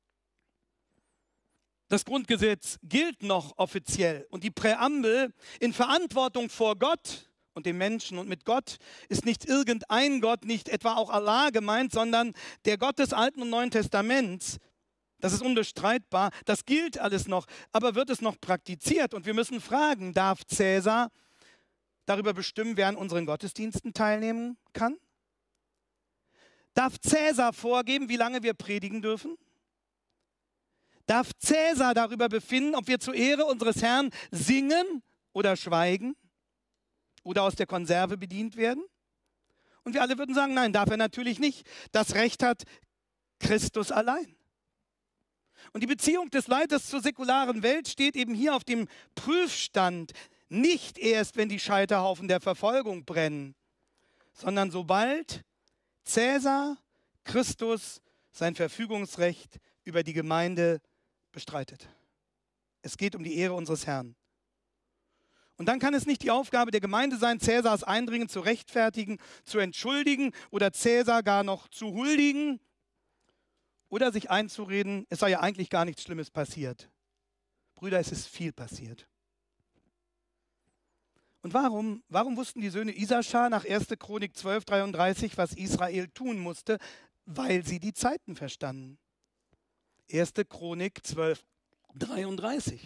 Das Grundgesetz gilt noch offiziell und die Präambel in Verantwortung vor Gott und dem Menschen und mit Gott ist nicht irgendein Gott, nicht etwa auch Allah gemeint, sondern der Gott des Alten und Neuen Testaments, Das ist unbestreitbar, das gilt alles noch, aber wird es noch praktiziert? Und wir müssen fragen, darf Cäsar darüber bestimmen, wer an unseren Gottesdiensten teilnehmen kann? Darf Cäsar vorgeben, wie lange wir predigen dürfen? Darf Cäsar darüber befinden, ob wir zur Ehre unseres Herrn singen oder schweigen oder aus der Konserve bedient werden? Und wir alle würden sagen, nein, darf er natürlich nicht. Das Recht hat Christus allein. Und die Beziehung des Leiters zur säkularen Welt steht eben hier auf dem Prüfstand, nicht erst, wenn die Scheiterhaufen der Verfolgung brennen, sondern sobald Cäsar Christus sein Verfügungsrecht über die Gemeinde bestreitet. Es geht um die Ehre unseres Herrn. Und dann kann es nicht die Aufgabe der Gemeinde sein, Cäsars Eindringen zu rechtfertigen, zu entschuldigen oder Cäsar gar noch zu huldigen oder sich einzureden, es sei ja eigentlich gar nichts Schlimmes passiert. Brüder, es ist viel passiert. Und warum, warum wussten die Söhne Isaschar nach erster Chronik zwölf dreiunddreißig, was Israel tun musste? Weil sie die Zeiten verstanden. erster Chronik zwölf dreiunddreißig.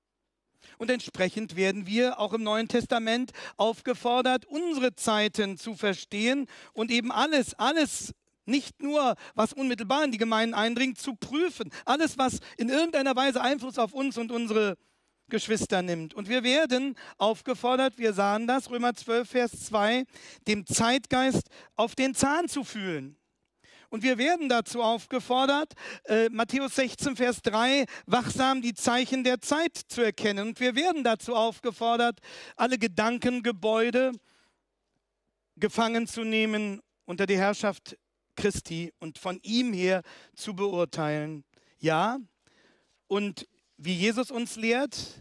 Und entsprechend werden wir auch im Neuen Testament aufgefordert, unsere Zeiten zu verstehen und eben alles, alles, nicht nur, was unmittelbar in die Gemeinden eindringt, zu prüfen. Alles, was in irgendeiner Weise Einfluss auf uns und unsere Geschwister nimmt. Und wir werden aufgefordert, wir sahen das, Römer zwölf, Vers zwei, dem Zeitgeist auf den Zahn zu fühlen. Und wir werden dazu aufgefordert, äh, Matthäus sechzehn, Vers drei, wachsam die Zeichen der Zeit zu erkennen. Und wir werden dazu aufgefordert, alle Gedankengebäude gefangen zu nehmen unter die Herrschaft Christi und von ihm her zu beurteilen. Ja, und wie Jesus uns lehrt,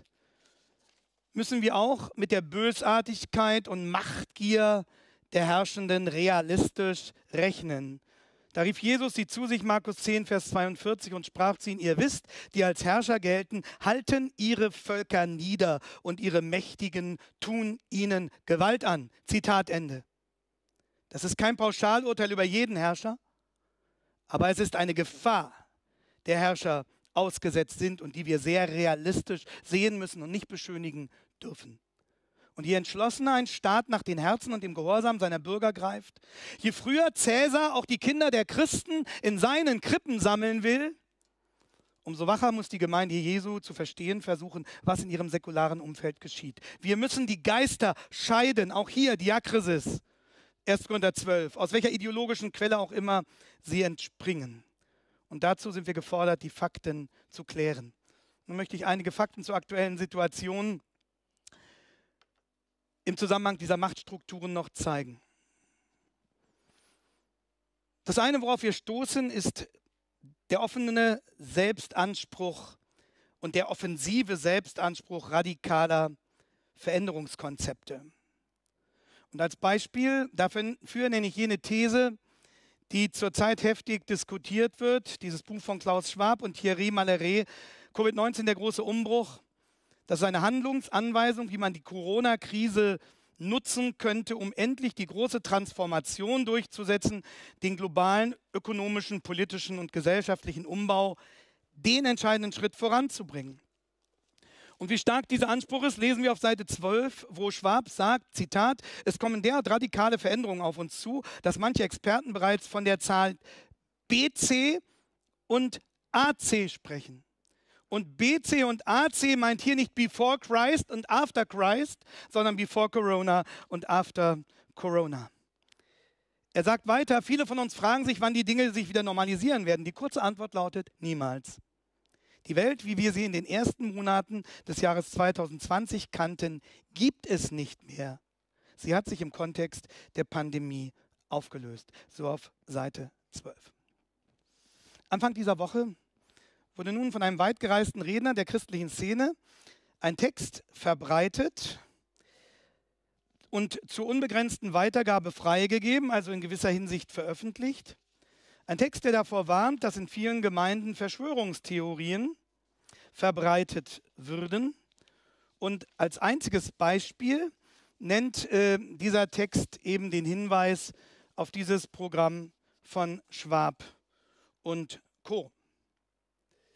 müssen wir auch mit der Bösartigkeit und Machtgier der Herrschenden realistisch rechnen. Da rief Jesus sie zu sich, Markus zehn, Vers zweiundvierzig, und sprach zu ihnen, ihr wisst, die als Herrscher gelten, halten ihre Völker nieder und ihre Mächtigen tun ihnen Gewalt an. Zitat Ende. Das ist kein Pauschalurteil über jeden Herrscher, aber es ist eine Gefahr der Herrscher ausgesetzt sind und die wir sehr realistisch sehen müssen und nicht beschönigen dürfen. Und je entschlossener ein Staat nach den Herzen und dem Gehorsam seiner Bürger greift, je früher Cäsar auch die Kinder der Christen in seinen Krippen sammeln will, umso wacher muss die Gemeinde Jesu zu verstehen versuchen, was in ihrem säkularen Umfeld geschieht. Wir müssen die Geister scheiden, auch hier Diakrisis, erster Korinther zwölf, aus welcher ideologischen Quelle auch immer sie entspringen. Und dazu sind wir gefordert, die Fakten zu klären. Nun möchte ich einige Fakten zur aktuellen Situation im Zusammenhang dieser Machtstrukturen noch zeigen. Das eine, worauf wir stoßen, ist der offene Selbstanspruch und der offensive Selbstanspruch radikaler Veränderungskonzepte. Und als Beispiel dafür nenne ich jene These, die zurzeit heftig diskutiert wird, dieses Buch von Klaus Schwab und Thierry Malheré, Covid neunzehn, der große Umbruch. Das ist eine Handlungsanweisung, wie man die Corona-Krise nutzen könnte, um endlich die große Transformation durchzusetzen, den globalen ökonomischen, politischen und gesellschaftlichen Umbau, den entscheidenden Schritt voranzubringen. Und wie stark dieser Anspruch ist, lesen wir auf Seite zwölf, wo Schwab sagt, Zitat, es kommen derart radikale Veränderungen auf uns zu, dass manche Experten bereits von der Zahl B C und A C sprechen. Und B C und A C meint hier nicht before Christ und after Christ, sondern before Corona und after Corona. Er sagt weiter, viele von uns fragen sich, wann die Dinge sich wieder normalisieren werden. Die kurze Antwort lautet, niemals. Die Welt, wie wir sie in den ersten Monaten des Jahres zweitausendzwanzig kannten, gibt es nicht mehr. Sie hat sich im Kontext der Pandemie aufgelöst. So auf Seite zwölf. Anfang dieser Woche wurde nun von einem weitgereisten Redner der christlichen Szene ein Text verbreitet und zur unbegrenzten Weitergabe freigegeben, also in gewisser Hinsicht veröffentlicht. Ein Text, der davor warnt, dass in vielen Gemeinden Verschwörungstheorien verbreitet würden. Und als einziges Beispiel nennt äh, dieser Text eben den Hinweis auf dieses Programm von Schwab und Co.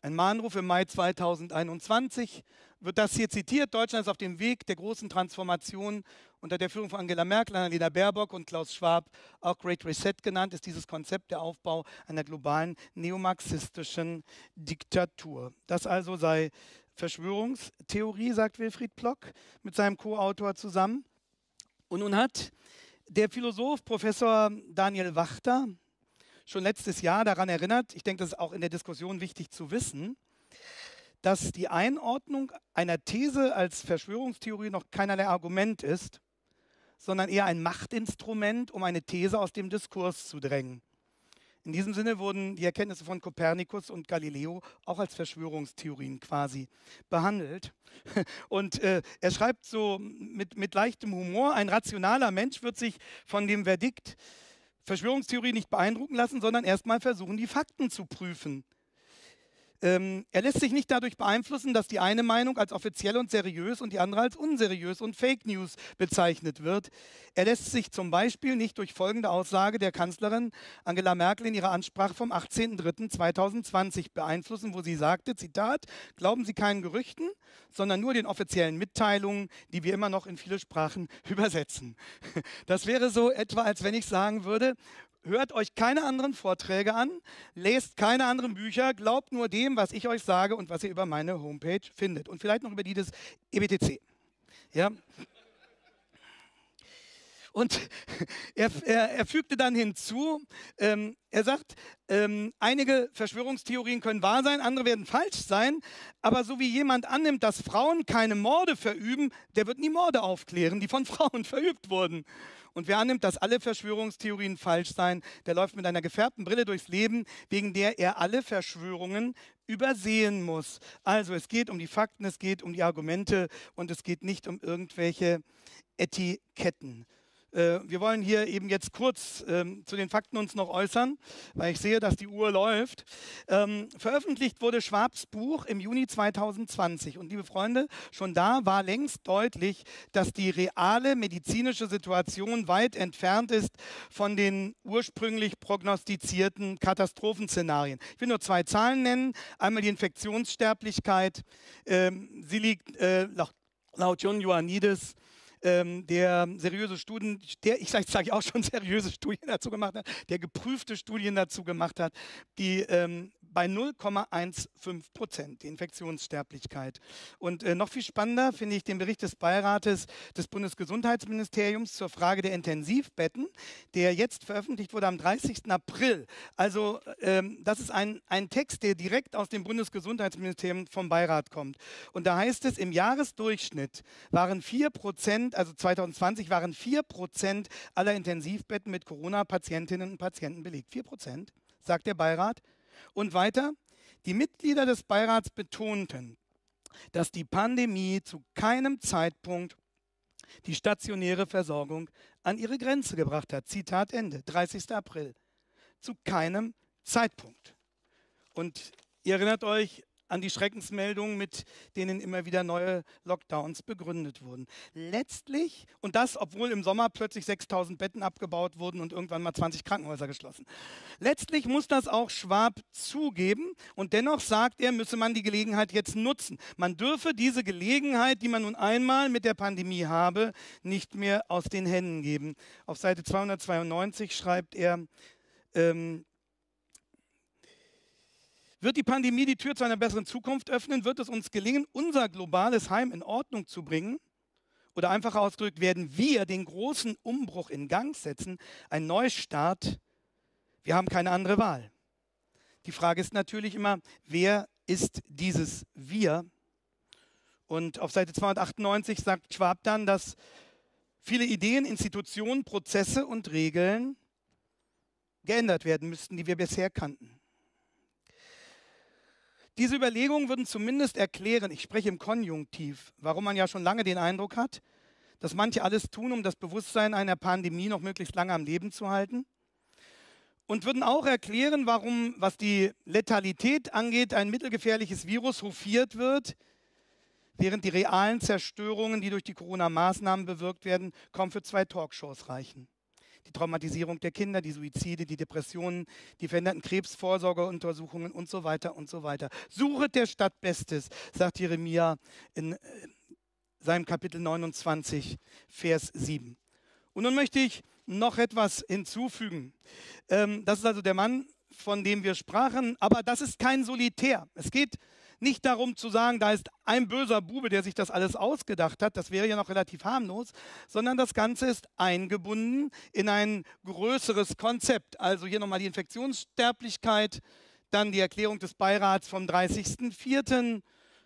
Ein Mahnruf im Mai zweitausendeinundzwanzig wird das hier zitiert. Deutschland ist auf dem Weg der großen Transformation unter der Führung von Angela Merkel, Annalena Baerbock und Klaus Schwab, auch Great Reset genannt, ist dieses Konzept der Aufbau einer globalen neomarxistischen Diktatur. Das also sei Verschwörungstheorie, sagt Wilfried Plock mit seinem Co-Autor zusammen. Und nun hat der Philosoph Professor Daniel Wachter schon letztes Jahr daran erinnert, ich denke, das ist auch in der Diskussion wichtig zu wissen, dass die Einordnung einer These als Verschwörungstheorie noch keinerlei Argument ist, sondern eher ein Machtinstrument, um eine These aus dem Diskurs zu drängen. In diesem Sinne wurden die Erkenntnisse von Kopernikus und Galileo auch als Verschwörungstheorien quasi behandelt. Und äh, er schreibt so mit, mit leichtem Humor, ein rationaler Mensch wird sich von dem Verdikt Verschwörungstheorie nicht beeindrucken lassen, sondern erstmal versuchen, die Fakten zu prüfen. Ähm, er lässt sich nicht dadurch beeinflussen, dass die eine Meinung als offiziell und seriös und die andere als unseriös und Fake News bezeichnet wird. Er lässt sich zum Beispiel nicht durch folgende Aussage der Kanzlerin Angela Merkel in ihrer Ansprache vom achtzehnten dritten zweitausendzwanzig beeinflussen, wo sie sagte, Zitat, glauben Sie keinen Gerüchten, sondern nur den offiziellen Mitteilungen, die wir immer noch in viele Sprachen übersetzen. Das wäre so etwa, als wenn ich sagen würde, hört euch keine anderen Vorträge an, lest keine anderen Bücher, glaubt nur dem, was ich euch sage und was ihr über meine Homepage findet. Und vielleicht noch über die des E B T C. Ja. Und er, er, er fügte dann hinzu, ähm, er sagt, ähm, einige Verschwörungstheorien können wahr sein, andere werden falsch sein, aber so wie jemand annimmt, dass Frauen keine Morde verüben, der wird nie Morde aufklären, die von Frauen verübt wurden. Und wer annimmt, dass alle Verschwörungstheorien falsch seien, der läuft mit einer gefärbten Brille durchs Leben, wegen der er alle Verschwörungen übersehen muss. Also es geht um die Fakten, es geht um die Argumente und es geht nicht um irgendwelche Etiketten. Wir wollen hier eben jetzt kurz ähm, zu den Fakten uns noch äußern, weil ich sehe, dass die Uhr läuft. Ähm, veröffentlicht wurde Schwabs Buch im Juni zweitausendzwanzig. Und liebe Freunde, schon da war längst deutlich, dass die reale medizinische Situation weit entfernt ist von den ursprünglich prognostizierten Katastrophenszenarien. Ich will nur zwei Zahlen nennen. Einmal die Infektionssterblichkeit. Ähm, sie liegt äh, laut John Ioannidis, Ähm, der seriöse Studien, der, ich sage sag auch schon seriöse Studien dazu gemacht hat, der geprüfte Studien dazu gemacht hat, die ähm, bei null Komma fünfzehn Prozent, die Infektionssterblichkeit. Und äh, noch viel spannender finde ich den Bericht des Beirates des Bundesgesundheitsministeriums zur Frage der Intensivbetten, der jetzt veröffentlicht wurde am dreißigsten April. Also ähm, das ist ein, ein Text, der direkt aus dem Bundesgesundheitsministerium vom Beirat kommt. Und da heißt es, im Jahresdurchschnitt waren vier Prozent, also zweitausendzwanzig waren vier Prozent aller Intensivbetten mit Corona-Patientinnen und Patienten belegt. vier Prozent, sagt der Beirat. Und weiter, die Mitglieder des Beirats betonten, dass die Pandemie zu keinem Zeitpunkt die stationäre Versorgung an ihre Grenze gebracht hat. Zitat Ende, dreißigster April. Zu keinem Zeitpunkt. Und ihr erinnert euch an die Schreckensmeldungen, mit denen immer wieder neue Lockdowns begründet wurden. Letztlich, und das, obwohl im Sommer plötzlich sechstausend Betten abgebaut wurden und irgendwann mal zwanzig Krankenhäuser geschlossen. Letztlich muss das auch Schwab zugeben und dennoch sagt er, müsse man die Gelegenheit jetzt nutzen. Man dürfe diese Gelegenheit, die man nun einmal mit der Pandemie habe, nicht mehr aus den Händen geben. Auf Seite zweihundertzweiundneunzig schreibt er, ähm, wird die Pandemie die Tür zu einer besseren Zukunft öffnen? Wird es uns gelingen, unser globales Heim in Ordnung zu bringen? Oder einfacher ausgedrückt, werden wir den großen Umbruch in Gang setzen, ein Neustart? Wir haben keine andere Wahl. Die Frage ist natürlich immer, wer ist dieses Wir? Und auf Seite zweihundertachtundneunzig sagt Schwab dann, dass viele Ideen, Institutionen, Prozesse und Regeln geändert werden müssten, die wir bisher kannten. Diese Überlegungen würden zumindest erklären, ich spreche im Konjunktiv, warum man ja schon lange den Eindruck hat, dass manche alles tun, um das Bewusstsein einer Pandemie noch möglichst lange am Leben zu halten. Und würden auch erklären, warum, was die Letalität angeht, ein mittelgefährliches Virus hofiert wird, während die realen Zerstörungen, die durch die Corona-Maßnahmen bewirkt werden, kaum für zwei Talkshows reichen. die Traumatisierung der Kinder, die Suizide, die Depressionen, die veränderten Krebsvorsorgeuntersuchungen und so weiter und so weiter. Suchet der Stadt Bestes, sagt Jeremia in seinem Kapitel neunundzwanzig, Vers sieben. Und nun möchte ich noch etwas hinzufügen. Ähm, das ist also der Mann, von dem wir sprachen, aber das ist kein Solitär. Es geht nicht darum zu sagen, da ist ein böser Bube, der sich das alles ausgedacht hat, das wäre ja noch relativ harmlos, sondern das Ganze ist eingebunden in ein größeres Konzept. Also hier nochmal die Infektionssterblichkeit, dann die Erklärung des Beirats vom dreißigsten vierten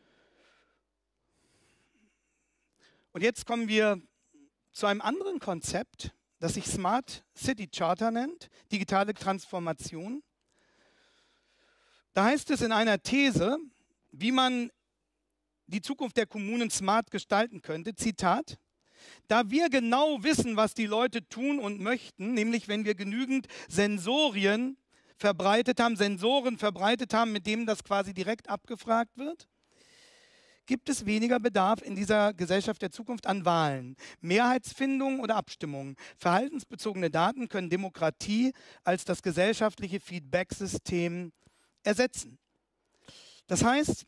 Und jetzt kommen wir zu einem anderen Konzept, das sich Smart City Charter nennt, digitale Transformation. Da heißt es in einer These, wie man die Zukunft der Kommunen smart gestalten könnte, Zitat, da wir genau wissen, was die Leute tun und möchten, nämlich wenn wir genügend Sensorien verbreitet haben, Sensoren verbreitet haben, mit denen das quasi direkt abgefragt wird, gibt es weniger Bedarf in dieser Gesellschaft der Zukunft an Wahlen, Mehrheitsfindungen oder Abstimmungen. Verhaltensbezogene Daten können Demokratie als das gesellschaftliche Feedback-System ersetzen. Das heißt,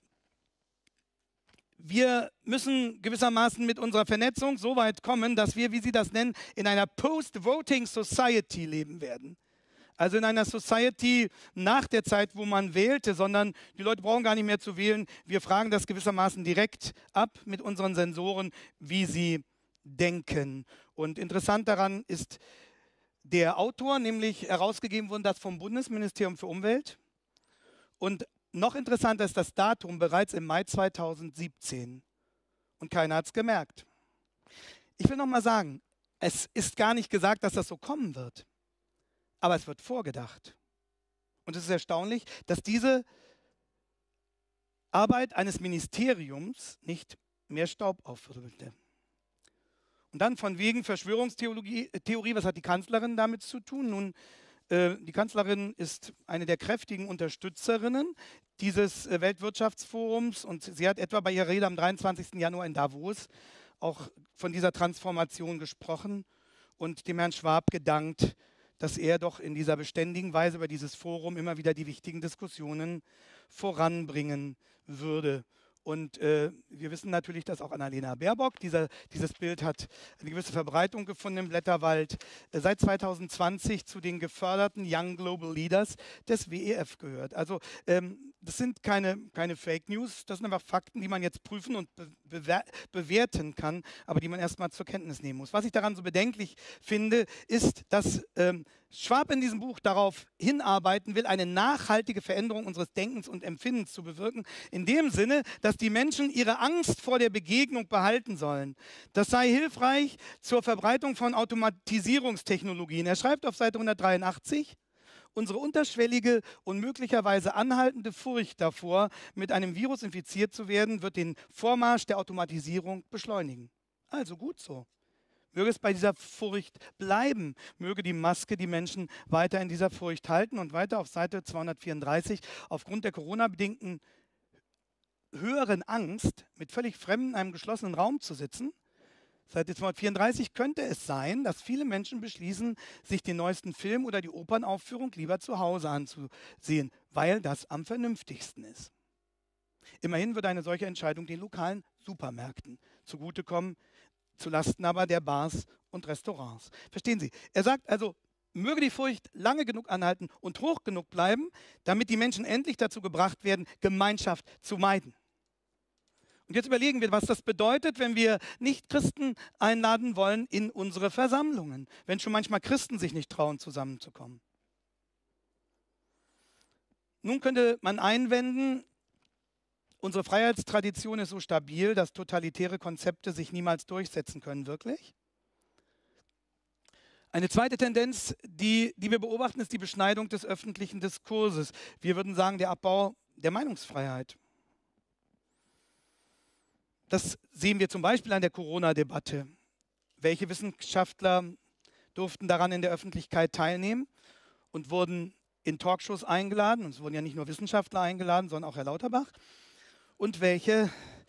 wir müssen gewissermaßen mit unserer Vernetzung so weit kommen, dass wir, wie Sie das nennen, in einer Post-Voting Society leben werden. Also in einer Society nach der Zeit, wo man wählte, sondern die Leute brauchen gar nicht mehr zu wählen. Wir fragen das gewissermaßen direkt ab mit unseren Sensoren, wie sie denken. Und interessant daran ist der Autor, nämlich herausgegeben wurde das vom Bundesministerium für Umwelt. Und noch interessanter ist das Datum, bereits im Mai zweitausendsiebzehn. Und keiner hat es gemerkt. Ich will noch mal sagen, es ist gar nicht gesagt, dass das so kommen wird. Aber es wird vorgedacht. Und es ist erstaunlich, dass diese Arbeit eines Ministeriums nicht mehr Staub aufwirbelte. Und dann von wegen Verschwörungstheorie, Theorie, was hat die Kanzlerin damit zu tun? Nun, äh, die Kanzlerin ist eine der kräftigen Unterstützerinnen dieses äh, Weltwirtschaftsforums und sie hat etwa bei ihrer Rede am dreiundzwanzigsten Januar in Davos auch von dieser Transformation gesprochen und dem Herrn Schwab gedankt, dass er doch in dieser beständigen Weise über dieses Forum immer wieder die wichtigen Diskussionen voranbringen würde. Und äh, wir wissen natürlich, dass auch Annalena Baerbock, dieser, dieses Bild hat eine gewisse Verbreitung gefunden im Blätterwald, äh, seit zweitausendzwanzig zu den geförderten Young Global Leaders des W E F gehört. Also ähm, das sind keine, keine Fake News, das sind einfach Fakten, die man jetzt prüfen und be bewer bewerten kann, aber die man erstmal zur Kenntnis nehmen muss. Was ich daran so bedenklich finde, ist, dass ähm, Schwab in diesem Buch darauf hinarbeiten will, eine nachhaltige Veränderung unseres Denkens und Empfindens zu bewirken, in dem Sinne, dass die Menschen ihre Angst vor der Begegnung behalten sollen. Das sei hilfreich zur Verbreitung von Automatisierungstechnologien. Er schreibt auf Seite hundertdreiundachtzig, unsere unterschwellige und möglicherweise anhaltende Furcht davor, mit einem Virus infiziert zu werden, wird den Vormarsch der Automatisierung beschleunigen. Also gut so. Möge es bei dieser Furcht bleiben, möge die Maske die Menschen weiter in dieser Furcht halten. Und weiter auf Seite zweihundertvierunddreißig, aufgrund der Corona-bedingten höheren Angst, mit völlig Fremden in einem geschlossenen Raum zu sitzen, Seite zweihundertvierunddreißig, könnte es sein, dass viele Menschen beschließen, sich den neuesten Film oder die Opernaufführung lieber zu Hause anzusehen, weil das am vernünftigsten ist. Immerhin wird eine solche Entscheidung den lokalen Supermärkten zugutekommen, zulasten aber der Bars und Restaurants. Verstehen Sie? Er sagt also, möge die Furcht lange genug anhalten und hoch genug bleiben, damit die Menschen endlich dazu gebracht werden, Gemeinschaft zu meiden. Und jetzt überlegen wir, was das bedeutet, wenn wir Nicht-Christen einladen wollen in unsere Versammlungen, wenn schon manchmal Christen sich nicht trauen, zusammenzukommen. Nun könnte man einwenden, unsere Freiheitstradition ist so stabil, dass totalitäre Konzepte sich niemals durchsetzen können, wirklich. Eine zweite Tendenz, die, die wir beobachten, ist die Beschneidung des öffentlichen Diskurses. Wir würden sagen, der Abbau der Meinungsfreiheit. Das sehen wir zum Beispiel an der Corona-Debatte. Welche Wissenschaftler durften daran in der Öffentlichkeit teilnehmen und wurden in Talkshows eingeladen? Und es wurden ja nicht nur Wissenschaftler eingeladen, sondern auch Herr Lauterbach. Und welche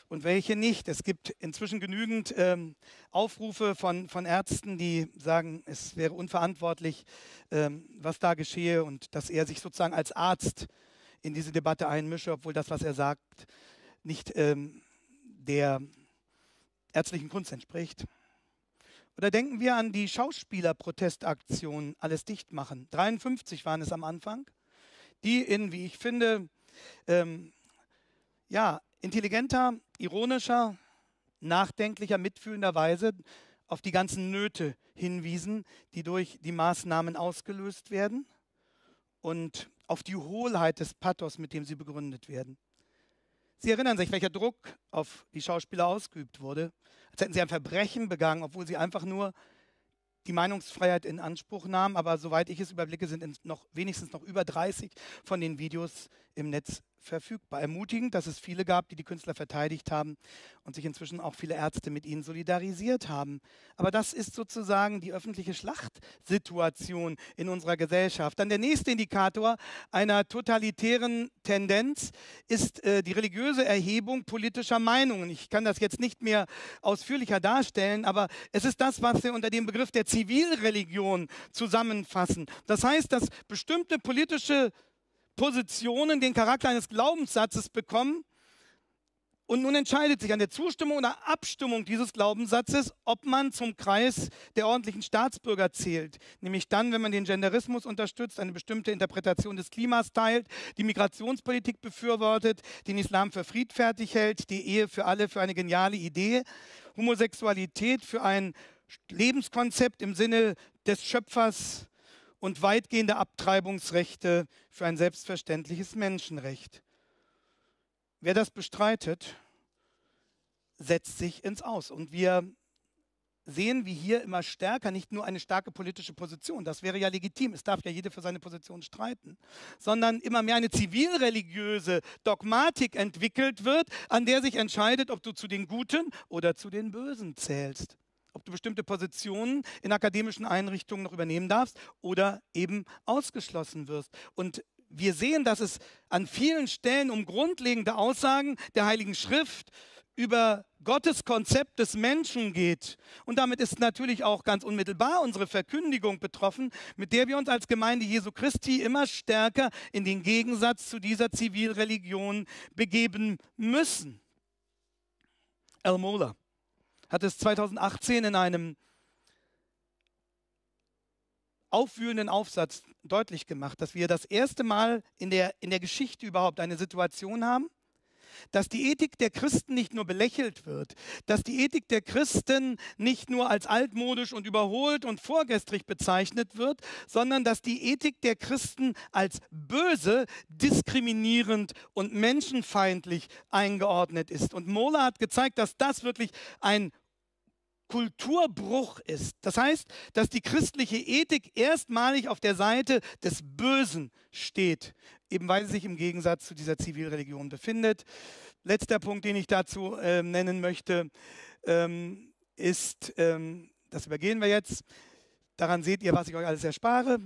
und welche nicht. Es gibt inzwischen genügend ähm, Aufrufe von, von Ärzten, die sagen, es wäre unverantwortlich, ähm, was da geschehe und dass er sich sozusagen als Arzt in diese Debatte einmische, obwohl das, was er sagt, nicht ähm, der ärztlichen Kunst entspricht. Oder denken wir an die Schauspielerprotestaktion Alles dicht machen. dreiundfünfzig waren es am Anfang, die in, wie ich finde, ähm, ja, intelligenter, ironischer, nachdenklicher, mitfühlender Weise auf die ganzen Nöte hinwiesen, die durch die Maßnahmen ausgelöst werden und auf die Hohlheit des Pathos, mit dem sie begründet werden. Sie erinnern sich, welcher Druck auf die Schauspieler ausgeübt wurde, als hätten sie ein Verbrechen begangen, obwohl sie einfach nur die Meinungsfreiheit in Anspruch nahmen. Aber soweit ich es überblicke, sind noch, wenigstens noch über dreißig von den Videos im Netz verfügbar. Ermutigend, dass es viele gab, die die Künstler verteidigt haben und sich inzwischen auch viele Ärzte mit ihnen solidarisiert haben. Aber das ist sozusagen die öffentliche Schlachtsituation in unserer Gesellschaft. Dann der nächste Indikator einer totalitären Tendenz ist äh, die religiöse Erhebung politischer Meinungen. Ich kann das jetzt nicht mehr ausführlicher darstellen, aber es ist das, was wir unter dem Begriff der Zivilreligion zusammenfassen. Das heißt, dass bestimmte politische Positionen den Charakter eines Glaubenssatzes bekommen und nun entscheidet sich an der Zustimmung oder Abstimmung dieses Glaubenssatzes, ob man zum Kreis der ordentlichen Staatsbürger zählt. Nämlich dann, wenn man den Genderismus unterstützt, eine bestimmte Interpretation des Klimas teilt, die Migrationspolitik befürwortet, den Islam für friedfertig hält, die Ehe für alle für eine geniale Idee, Homosexualität für ein Lebenskonzept im Sinne des Schöpfers und weitgehende Abtreibungsrechte für ein selbstverständliches Menschenrecht. Wer das bestreitet, setzt sich ins Aus. Und wir sehen, wie hier immer stärker nicht nur eine starke politische Position, das wäre ja legitim, es darf ja jeder für seine Position streiten, sondern immer mehr eine zivilreligiöse Dogmatik entwickelt wird, an der sich entscheidet, ob du zu den Guten oder zu den Bösen zählst. Ob du bestimmte Positionen in akademischen Einrichtungen noch übernehmen darfst oder eben ausgeschlossen wirst. Und wir sehen, dass es an vielen Stellen um grundlegende Aussagen der Heiligen Schrift über Gottes Konzept des Menschen geht. Und damit ist natürlich auch ganz unmittelbar unsere Verkündigung betroffen, mit der wir uns als Gemeinde Jesu Christi immer stärker in den Gegensatz zu dieser Zivilreligion begeben müssen. Al Mohler hat es zweitausendachtzehn in einem aufwühlenden Aufsatz deutlich gemacht, dass wir das erste Mal in der, in der Geschichte überhaupt eine Situation haben, dass die Ethik der Christen nicht nur belächelt wird, dass die Ethik der Christen nicht nur als altmodisch und überholt und vorgestrig bezeichnet wird, sondern dass die Ethik der Christen als böse, diskriminierend und menschenfeindlich eingeordnet ist. Und Mohler hat gezeigt, dass das wirklich ein Kulturbruch ist. Das heißt, dass die christliche Ethik erstmalig auf der Seite des Bösen steht, eben weil sie sich im Gegensatz zu dieser Zivilreligion befindet. Letzter Punkt, den ich dazu äh, nennen möchte, ähm, ist, ähm, das übergehen wir jetzt, daran seht ihr, was ich euch alles erspare,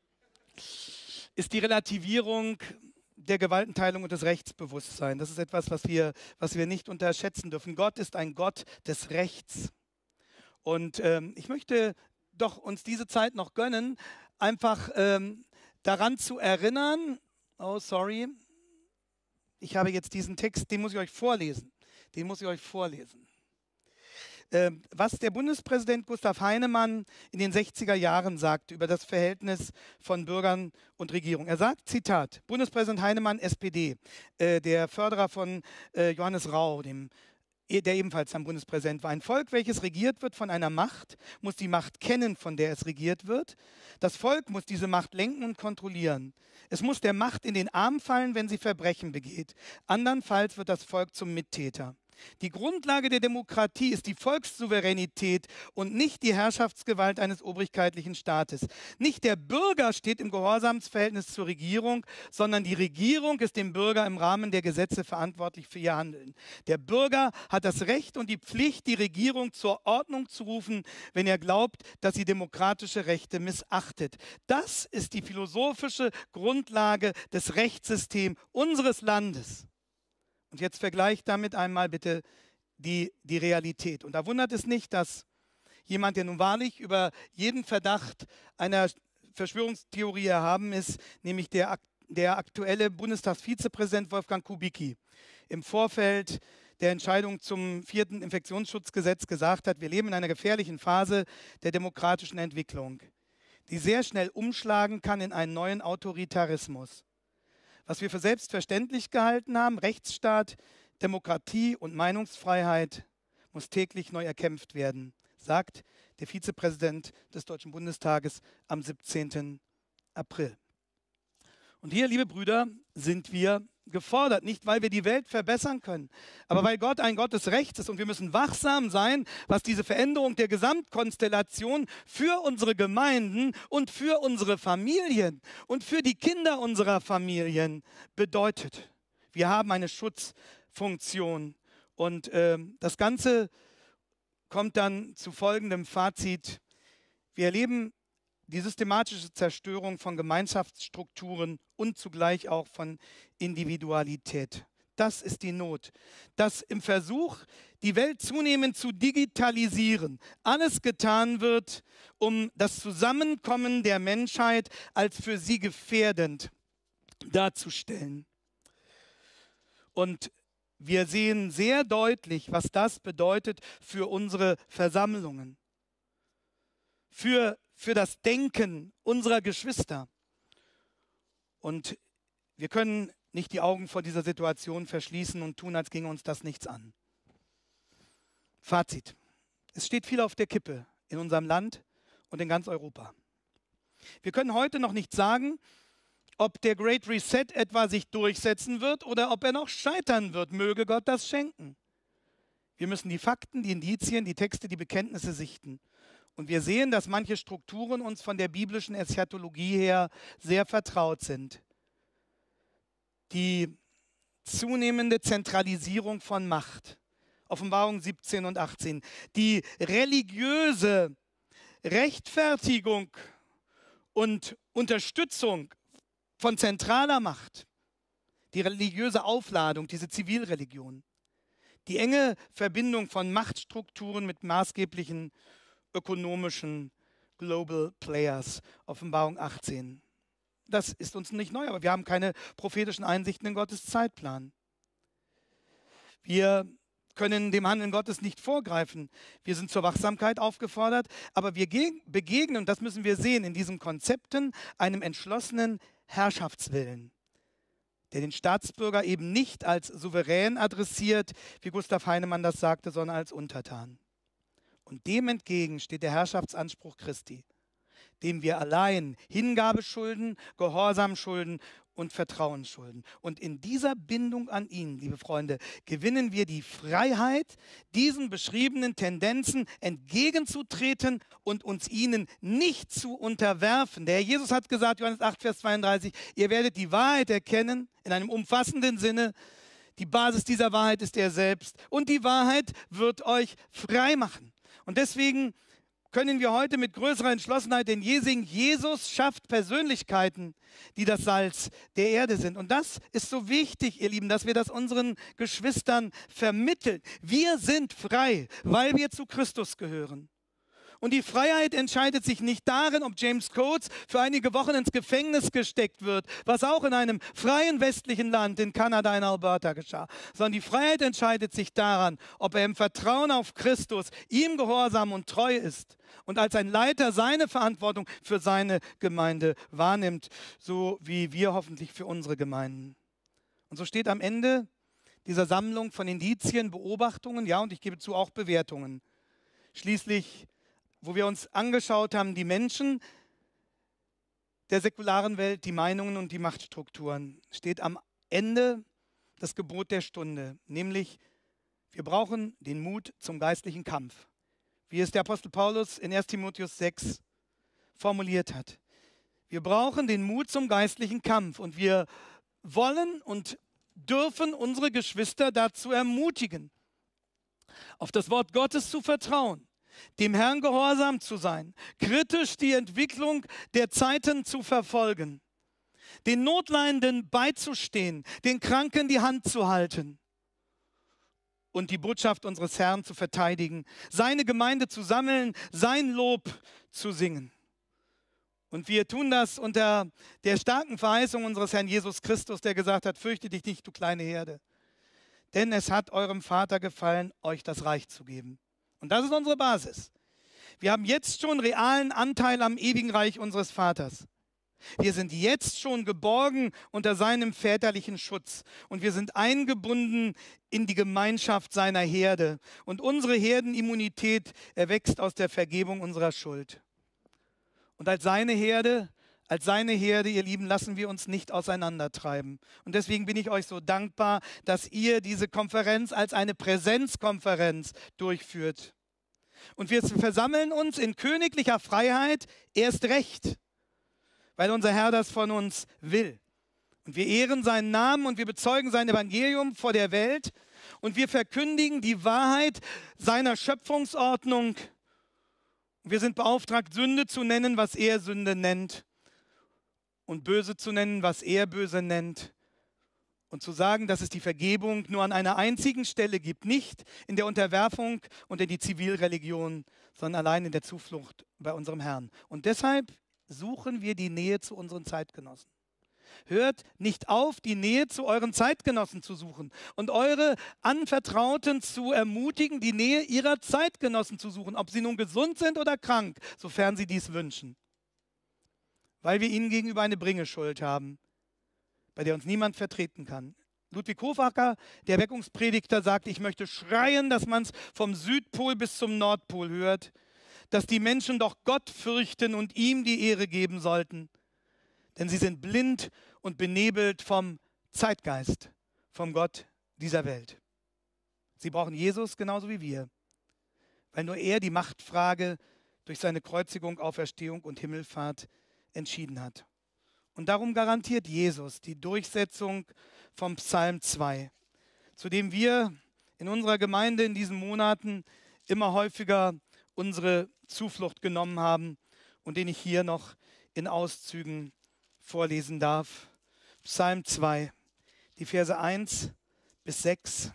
ist die Relativierung der Gewaltenteilung und des Rechtsbewusstseins. Das ist etwas, was wir, was wir nicht unterschätzen dürfen. Gott ist ein Gott des Rechts. Und ähm, ich möchte doch uns diese Zeit noch gönnen, einfach ähm, daran zu erinnern, oh sorry, ich habe jetzt diesen Text, den muss ich euch vorlesen, den muss ich euch vorlesen. Ähm, was der Bundespräsident Gustav Heinemann in den sechziger Jahren sagte über das Verhältnis von Bürgern und Regierung. Er sagt, Zitat, Bundespräsident Heinemann, S P D, äh, der Förderer von äh, Johannes Rau, dem der ebenfalls ein Bundespräsident war. Ein Volk, welches regiert wird von einer Macht, muss die Macht kennen, von der es regiert wird. Das Volk muss diese Macht lenken und kontrollieren. Es muss der Macht in den Arm fallen, wenn sie Verbrechen begeht. Andernfalls wird das Volk zum Mittäter. Die Grundlage der Demokratie ist die Volkssouveränität und nicht die Herrschaftsgewalt eines obrigkeitlichen Staates. Nicht der Bürger steht im Gehorsamsverhältnis zur Regierung, sondern die Regierung ist dem Bürger im Rahmen der Gesetze verantwortlich für ihr Handeln. Der Bürger hat das Recht und die Pflicht, die Regierung zur Ordnung zu rufen, wenn er glaubt, dass sie demokratische Rechte missachtet. Das ist die philosophische Grundlage des Rechtssystems unseres Landes. Und jetzt vergleicht damit einmal bitte die, die Realität. Und da wundert es nicht, dass jemand, der nun wahrlich über jeden Verdacht einer Verschwörungstheorie erhaben ist, nämlich der, der aktuelle Bundestagsvizepräsident Wolfgang Kubicki, im Vorfeld der Entscheidung zum vierten Infektionsschutzgesetz gesagt hat, wir leben in einer gefährlichen Phase der demokratischen Entwicklung, die sehr schnell umschlagen kann in einen neuen Autoritarismus. Was wir für selbstverständlich gehalten haben, Rechtsstaat, Demokratie und Meinungsfreiheit, muss täglich neu erkämpft werden, sagt der Vizepräsident des Deutschen Bundestages am siebzehnten April. Und hier, liebe Brüder, sind wir gefordert, nicht weil wir die Welt verbessern können, aber weil Gott ein Gott des Rechts ist und wir müssen wachsam sein, was diese Veränderung der Gesamtkonstellation für unsere Gemeinden und für unsere Familien und für die Kinder unserer Familien bedeutet. Wir haben eine Schutzfunktion und äh, das Ganze kommt dann zu folgendem Fazit. Wir erleben die systematische Zerstörung von Gemeinschaftsstrukturen und zugleich auch von Individualität. Das ist die Not. Dass im Versuch, die Welt zunehmend zu digitalisieren, alles getan wird, um das Zusammenkommen der Menschheit als für sie gefährdend darzustellen. Und wir sehen sehr deutlich, was das bedeutet für unsere Versammlungen, für für das Denken unserer Geschwister. Und wir können nicht die Augen vor dieser Situation verschließen und tun, als ginge uns das nichts an. Fazit. Es steht viel auf der Kippe in unserem Land und in ganz Europa. Wir können heute noch nicht sagen, ob der Great Reset etwa sich durchsetzen wird oder ob er noch scheitern wird. Möge Gott das schenken. Wir müssen die Fakten, die Indizien, die Texte, die Bekenntnisse sichten. Und wir sehen, dass manche Strukturen uns von der biblischen Eschatologie her sehr vertraut sind. Die zunehmende Zentralisierung von Macht, Offenbarung siebzehn und achtzehn, die religiöse Rechtfertigung und Unterstützung von zentraler Macht, die religiöse Aufladung, diese Zivilreligion, die enge Verbindung von Machtstrukturen mit maßgeblichen ökonomischen Global Players, Offenbarung achtzehn. Das ist uns nicht neu, aber wir haben keine prophetischen Einsichten in Gottes Zeitplan. Wir können dem Handeln Gottes nicht vorgreifen. Wir sind zur Wachsamkeit aufgefordert, aber wir begegnen, und das müssen wir sehen, in diesen Konzepten einem entschlossenen Herrschaftswillen, der den Staatsbürger eben nicht als souverän adressiert, wie Gustav Heinemann das sagte, sondern als Untertan. Und dem entgegen steht der Herrschaftsanspruch Christi, dem wir allein Hingabe schulden, Gehorsam schulden und Vertrauen schulden. Und in dieser Bindung an ihn, liebe Freunde, gewinnen wir die Freiheit, diesen beschriebenen Tendenzen entgegenzutreten und uns ihnen nicht zu unterwerfen. Der Herr Jesus hat gesagt, Johannes acht, Vers zweiunddreißig, ihr werdet die Wahrheit erkennen, in einem umfassenden Sinne. Die Basis dieser Wahrheit ist er selbst. Und die Wahrheit wird euch frei machen. Und deswegen können wir heute mit größerer Entschlossenheit denn je singen, Jesus schafft Persönlichkeiten, die das Salz der Erde sind. Und das ist so wichtig, ihr Lieben, dass wir das unseren Geschwistern vermitteln. Wir sind frei, weil wir zu Christus gehören. Und die Freiheit entscheidet sich nicht darin, ob James Coates für einige Wochen ins Gefängnis gesteckt wird, was auch in einem freien westlichen Land, in Kanada, in Alberta geschah, sondern die Freiheit entscheidet sich daran, ob er im Vertrauen auf Christus ihm gehorsam und treu ist und als ein Leiter seine Verantwortung für seine Gemeinde wahrnimmt, so wie wir hoffentlich für unsere Gemeinden. Und so steht am Ende dieser Sammlung von Indizien, Beobachtungen, ja, und ich gebe zu, auch Bewertungen. Schließlich, wo wir uns angeschaut haben, die Menschen der säkularen Welt, die Meinungen und die Machtstrukturen, steht am Ende das Gebot der Stunde, nämlich wir brauchen den Mut zum geistlichen Kampf, wie es der Apostel Paulus in erster Timotheus sechs formuliert hat. Wir brauchen den Mut zum geistlichen Kampf und wir wollen und dürfen unsere Geschwister dazu ermutigen, auf das Wort Gottes zu vertrauen, dem Herrn gehorsam zu sein, kritisch die Entwicklung der Zeiten zu verfolgen, den Notleidenden beizustehen, den Kranken die Hand zu halten und die Botschaft unseres Herrn zu verteidigen, seine Gemeinde zu sammeln, sein Lob zu singen. Und wir tun das unter der starken Verheißung unseres Herrn Jesus Christus, der gesagt hat, fürchte dich nicht, du kleine Herde, denn es hat eurem Vater gefallen, euch das Reich zu geben. Und das ist unsere Basis. Wir haben jetzt schon realen Anteil am ewigen Reich unseres Vaters. Wir sind jetzt schon geborgen unter seinem väterlichen Schutz und wir sind eingebunden in die Gemeinschaft seiner Herde. Und unsere Herdenimmunität erwächst aus der Vergebung unserer Schuld. Und als seine Herde, als seine Herde, ihr Lieben, lassen wir uns nicht auseinandertreiben. Und deswegen bin ich euch so dankbar, dass ihr diese Konferenz als eine Präsenzkonferenz durchführt. Und wir versammeln uns in königlicher Freiheit erst recht, weil unser Herr das von uns will. Und wir ehren seinen Namen und wir bezeugen sein Evangelium vor der Welt und wir verkündigen die Wahrheit seiner Schöpfungsordnung. Wir sind beauftragt, Sünde zu nennen, was er Sünde nennt, und böse zu nennen, was er böse nennt. Und zu sagen, dass es die Vergebung nur an einer einzigen Stelle gibt, nicht in der Unterwerfung und in die Zivilreligion, sondern allein in der Zuflucht bei unserem Herrn. Und deshalb suchen wir die Nähe zu unseren Zeitgenossen. Hört nicht auf, die Nähe zu euren Zeitgenossen zu suchen und eure Anvertrauten zu ermutigen, die Nähe ihrer Zeitgenossen zu suchen, ob sie nun gesund sind oder krank, sofern sie dies wünschen. Weil wir ihnen gegenüber eine Bringeschuld haben, bei der uns niemand vertreten kann. Ludwig Hofacker, der Weckungspredigter, sagt, ich möchte schreien, dass man es vom Südpol bis zum Nordpol hört, dass die Menschen doch Gott fürchten und ihm die Ehre geben sollten. Denn sie sind blind und benebelt vom Zeitgeist, vom Gott dieser Welt. Sie brauchen Jesus genauso wie wir, weil nur er die Machtfrage durch seine Kreuzigung, Auferstehung und Himmelfahrt entschieden hat. Und darum garantiert Jesus die Durchsetzung vom Psalm zwei, zu dem wir in unserer Gemeinde in diesen Monaten immer häufiger unsere Zuflucht genommen haben und den ich hier noch in Auszügen vorlesen darf. Psalm zwei, die Verse eins bis sechs.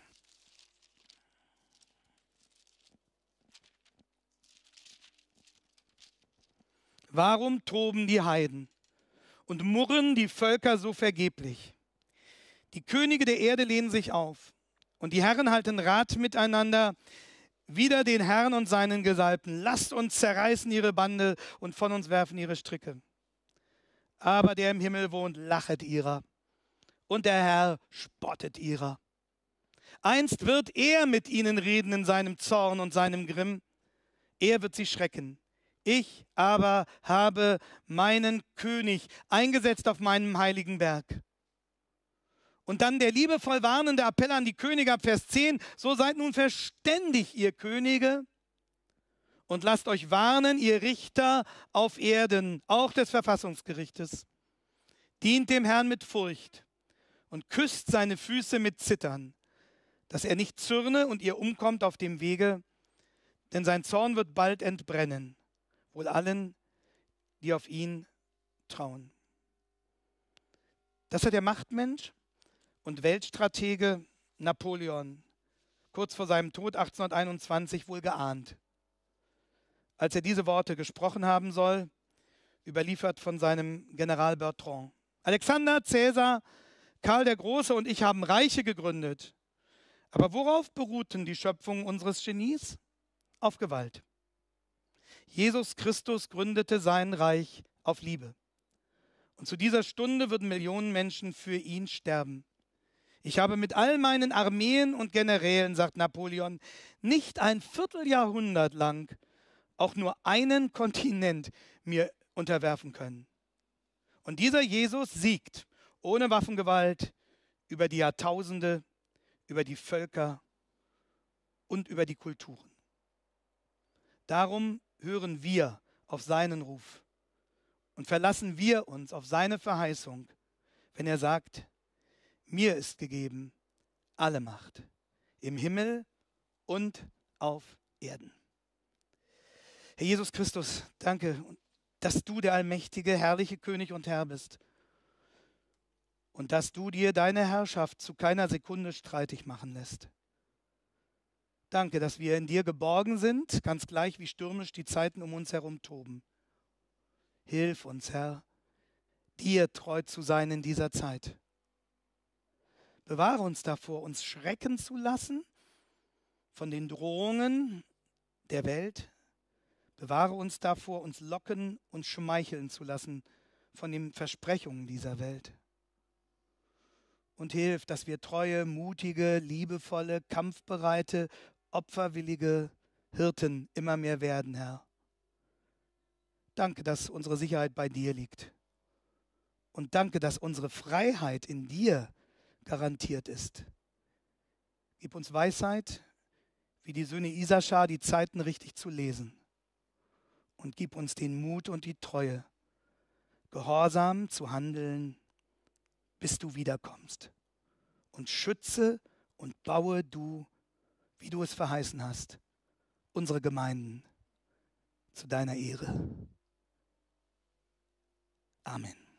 Warum toben die Heiden und murren die Völker so vergeblich? Die Könige der Erde lehnen sich auf und die Herren halten Rat miteinander wider den Herrn und seinen Gesalbten. Lasst uns zerreißen ihre Bande und von uns werfen ihre Stricke. Aber der im Himmel wohnt, lachet ihrer und der Herr spottet ihrer. Einst wird er mit ihnen reden in seinem Zorn und seinem Grimm. Er wird sie schrecken. Ich aber habe meinen König eingesetzt auf meinem heiligen Berg. Und dann der liebevoll warnende Appell an die Könige ab Vers zehn. So seid nun verständig, ihr Könige, und lasst euch warnen, ihr Richter auf Erden, auch des Verfassungsgerichtes. Dient dem Herrn mit Furcht und küsst seine Füße mit Zittern, dass er nicht zürne und ihr umkommt auf dem Wege, denn sein Zorn wird bald entbrennen, wohl allen, die auf ihn trauen. Das hat der Machtmensch und Weltstratege Napoleon kurz vor seinem Tod achtzehnhunderteinundzwanzig wohl geahnt, als er diese Worte gesprochen haben soll, überliefert von seinem General Bertrand. Alexander, Cäsar, Karl der Große und ich haben Reiche gegründet. Aber worauf beruhten die Schöpfungen unseres Genies? Auf Gewalt. Jesus Christus gründete sein Reich auf Liebe. Und zu dieser Stunde würden Millionen Menschen für ihn sterben. Ich habe mit all meinen Armeen und Generälen, sagt Napoleon, nicht ein Vierteljahrhundert lang auch nur einen Kontinent mir unterwerfen können. Und dieser Jesus siegt ohne Waffengewalt über die Jahrtausende, über die Völker und über die Kulturen. Darum hören wir auf seinen Ruf und verlassen wir uns auf seine Verheißung, wenn er sagt, mir ist gegeben alle Macht im Himmel und auf Erden. Herr Jesus Christus, danke, dass du der allmächtige, herrliche König und Herr bist und dass du dir deine Herrschaft zu keiner Sekunde streitig machen lässt. Danke, dass wir in dir geborgen sind, ganz gleich wie stürmisch die Zeiten um uns herum toben. Hilf uns, Herr, dir treu zu sein in dieser Zeit. Bewahre uns davor, uns schrecken zu lassen von den Drohungen der Welt. Bewahre uns davor, uns locken und schmeicheln zu lassen von den Versprechungen dieser Welt. Und hilf, dass wir treue, mutige, liebevolle, kampfbereite, opferwillige Hirten immer mehr werden, Herr. Danke, dass unsere Sicherheit bei dir liegt. Und danke, dass unsere Freiheit in dir garantiert ist. Gib uns Weisheit, wie die Söhne Isaschar, die Zeiten richtig zu lesen. Und gib uns den Mut und die Treue, gehorsam zu handeln, bis du wiederkommst. Und schütze und baue du, wie du es verheißen hast, unsere Gemeinden zu deiner Ehre. Amen.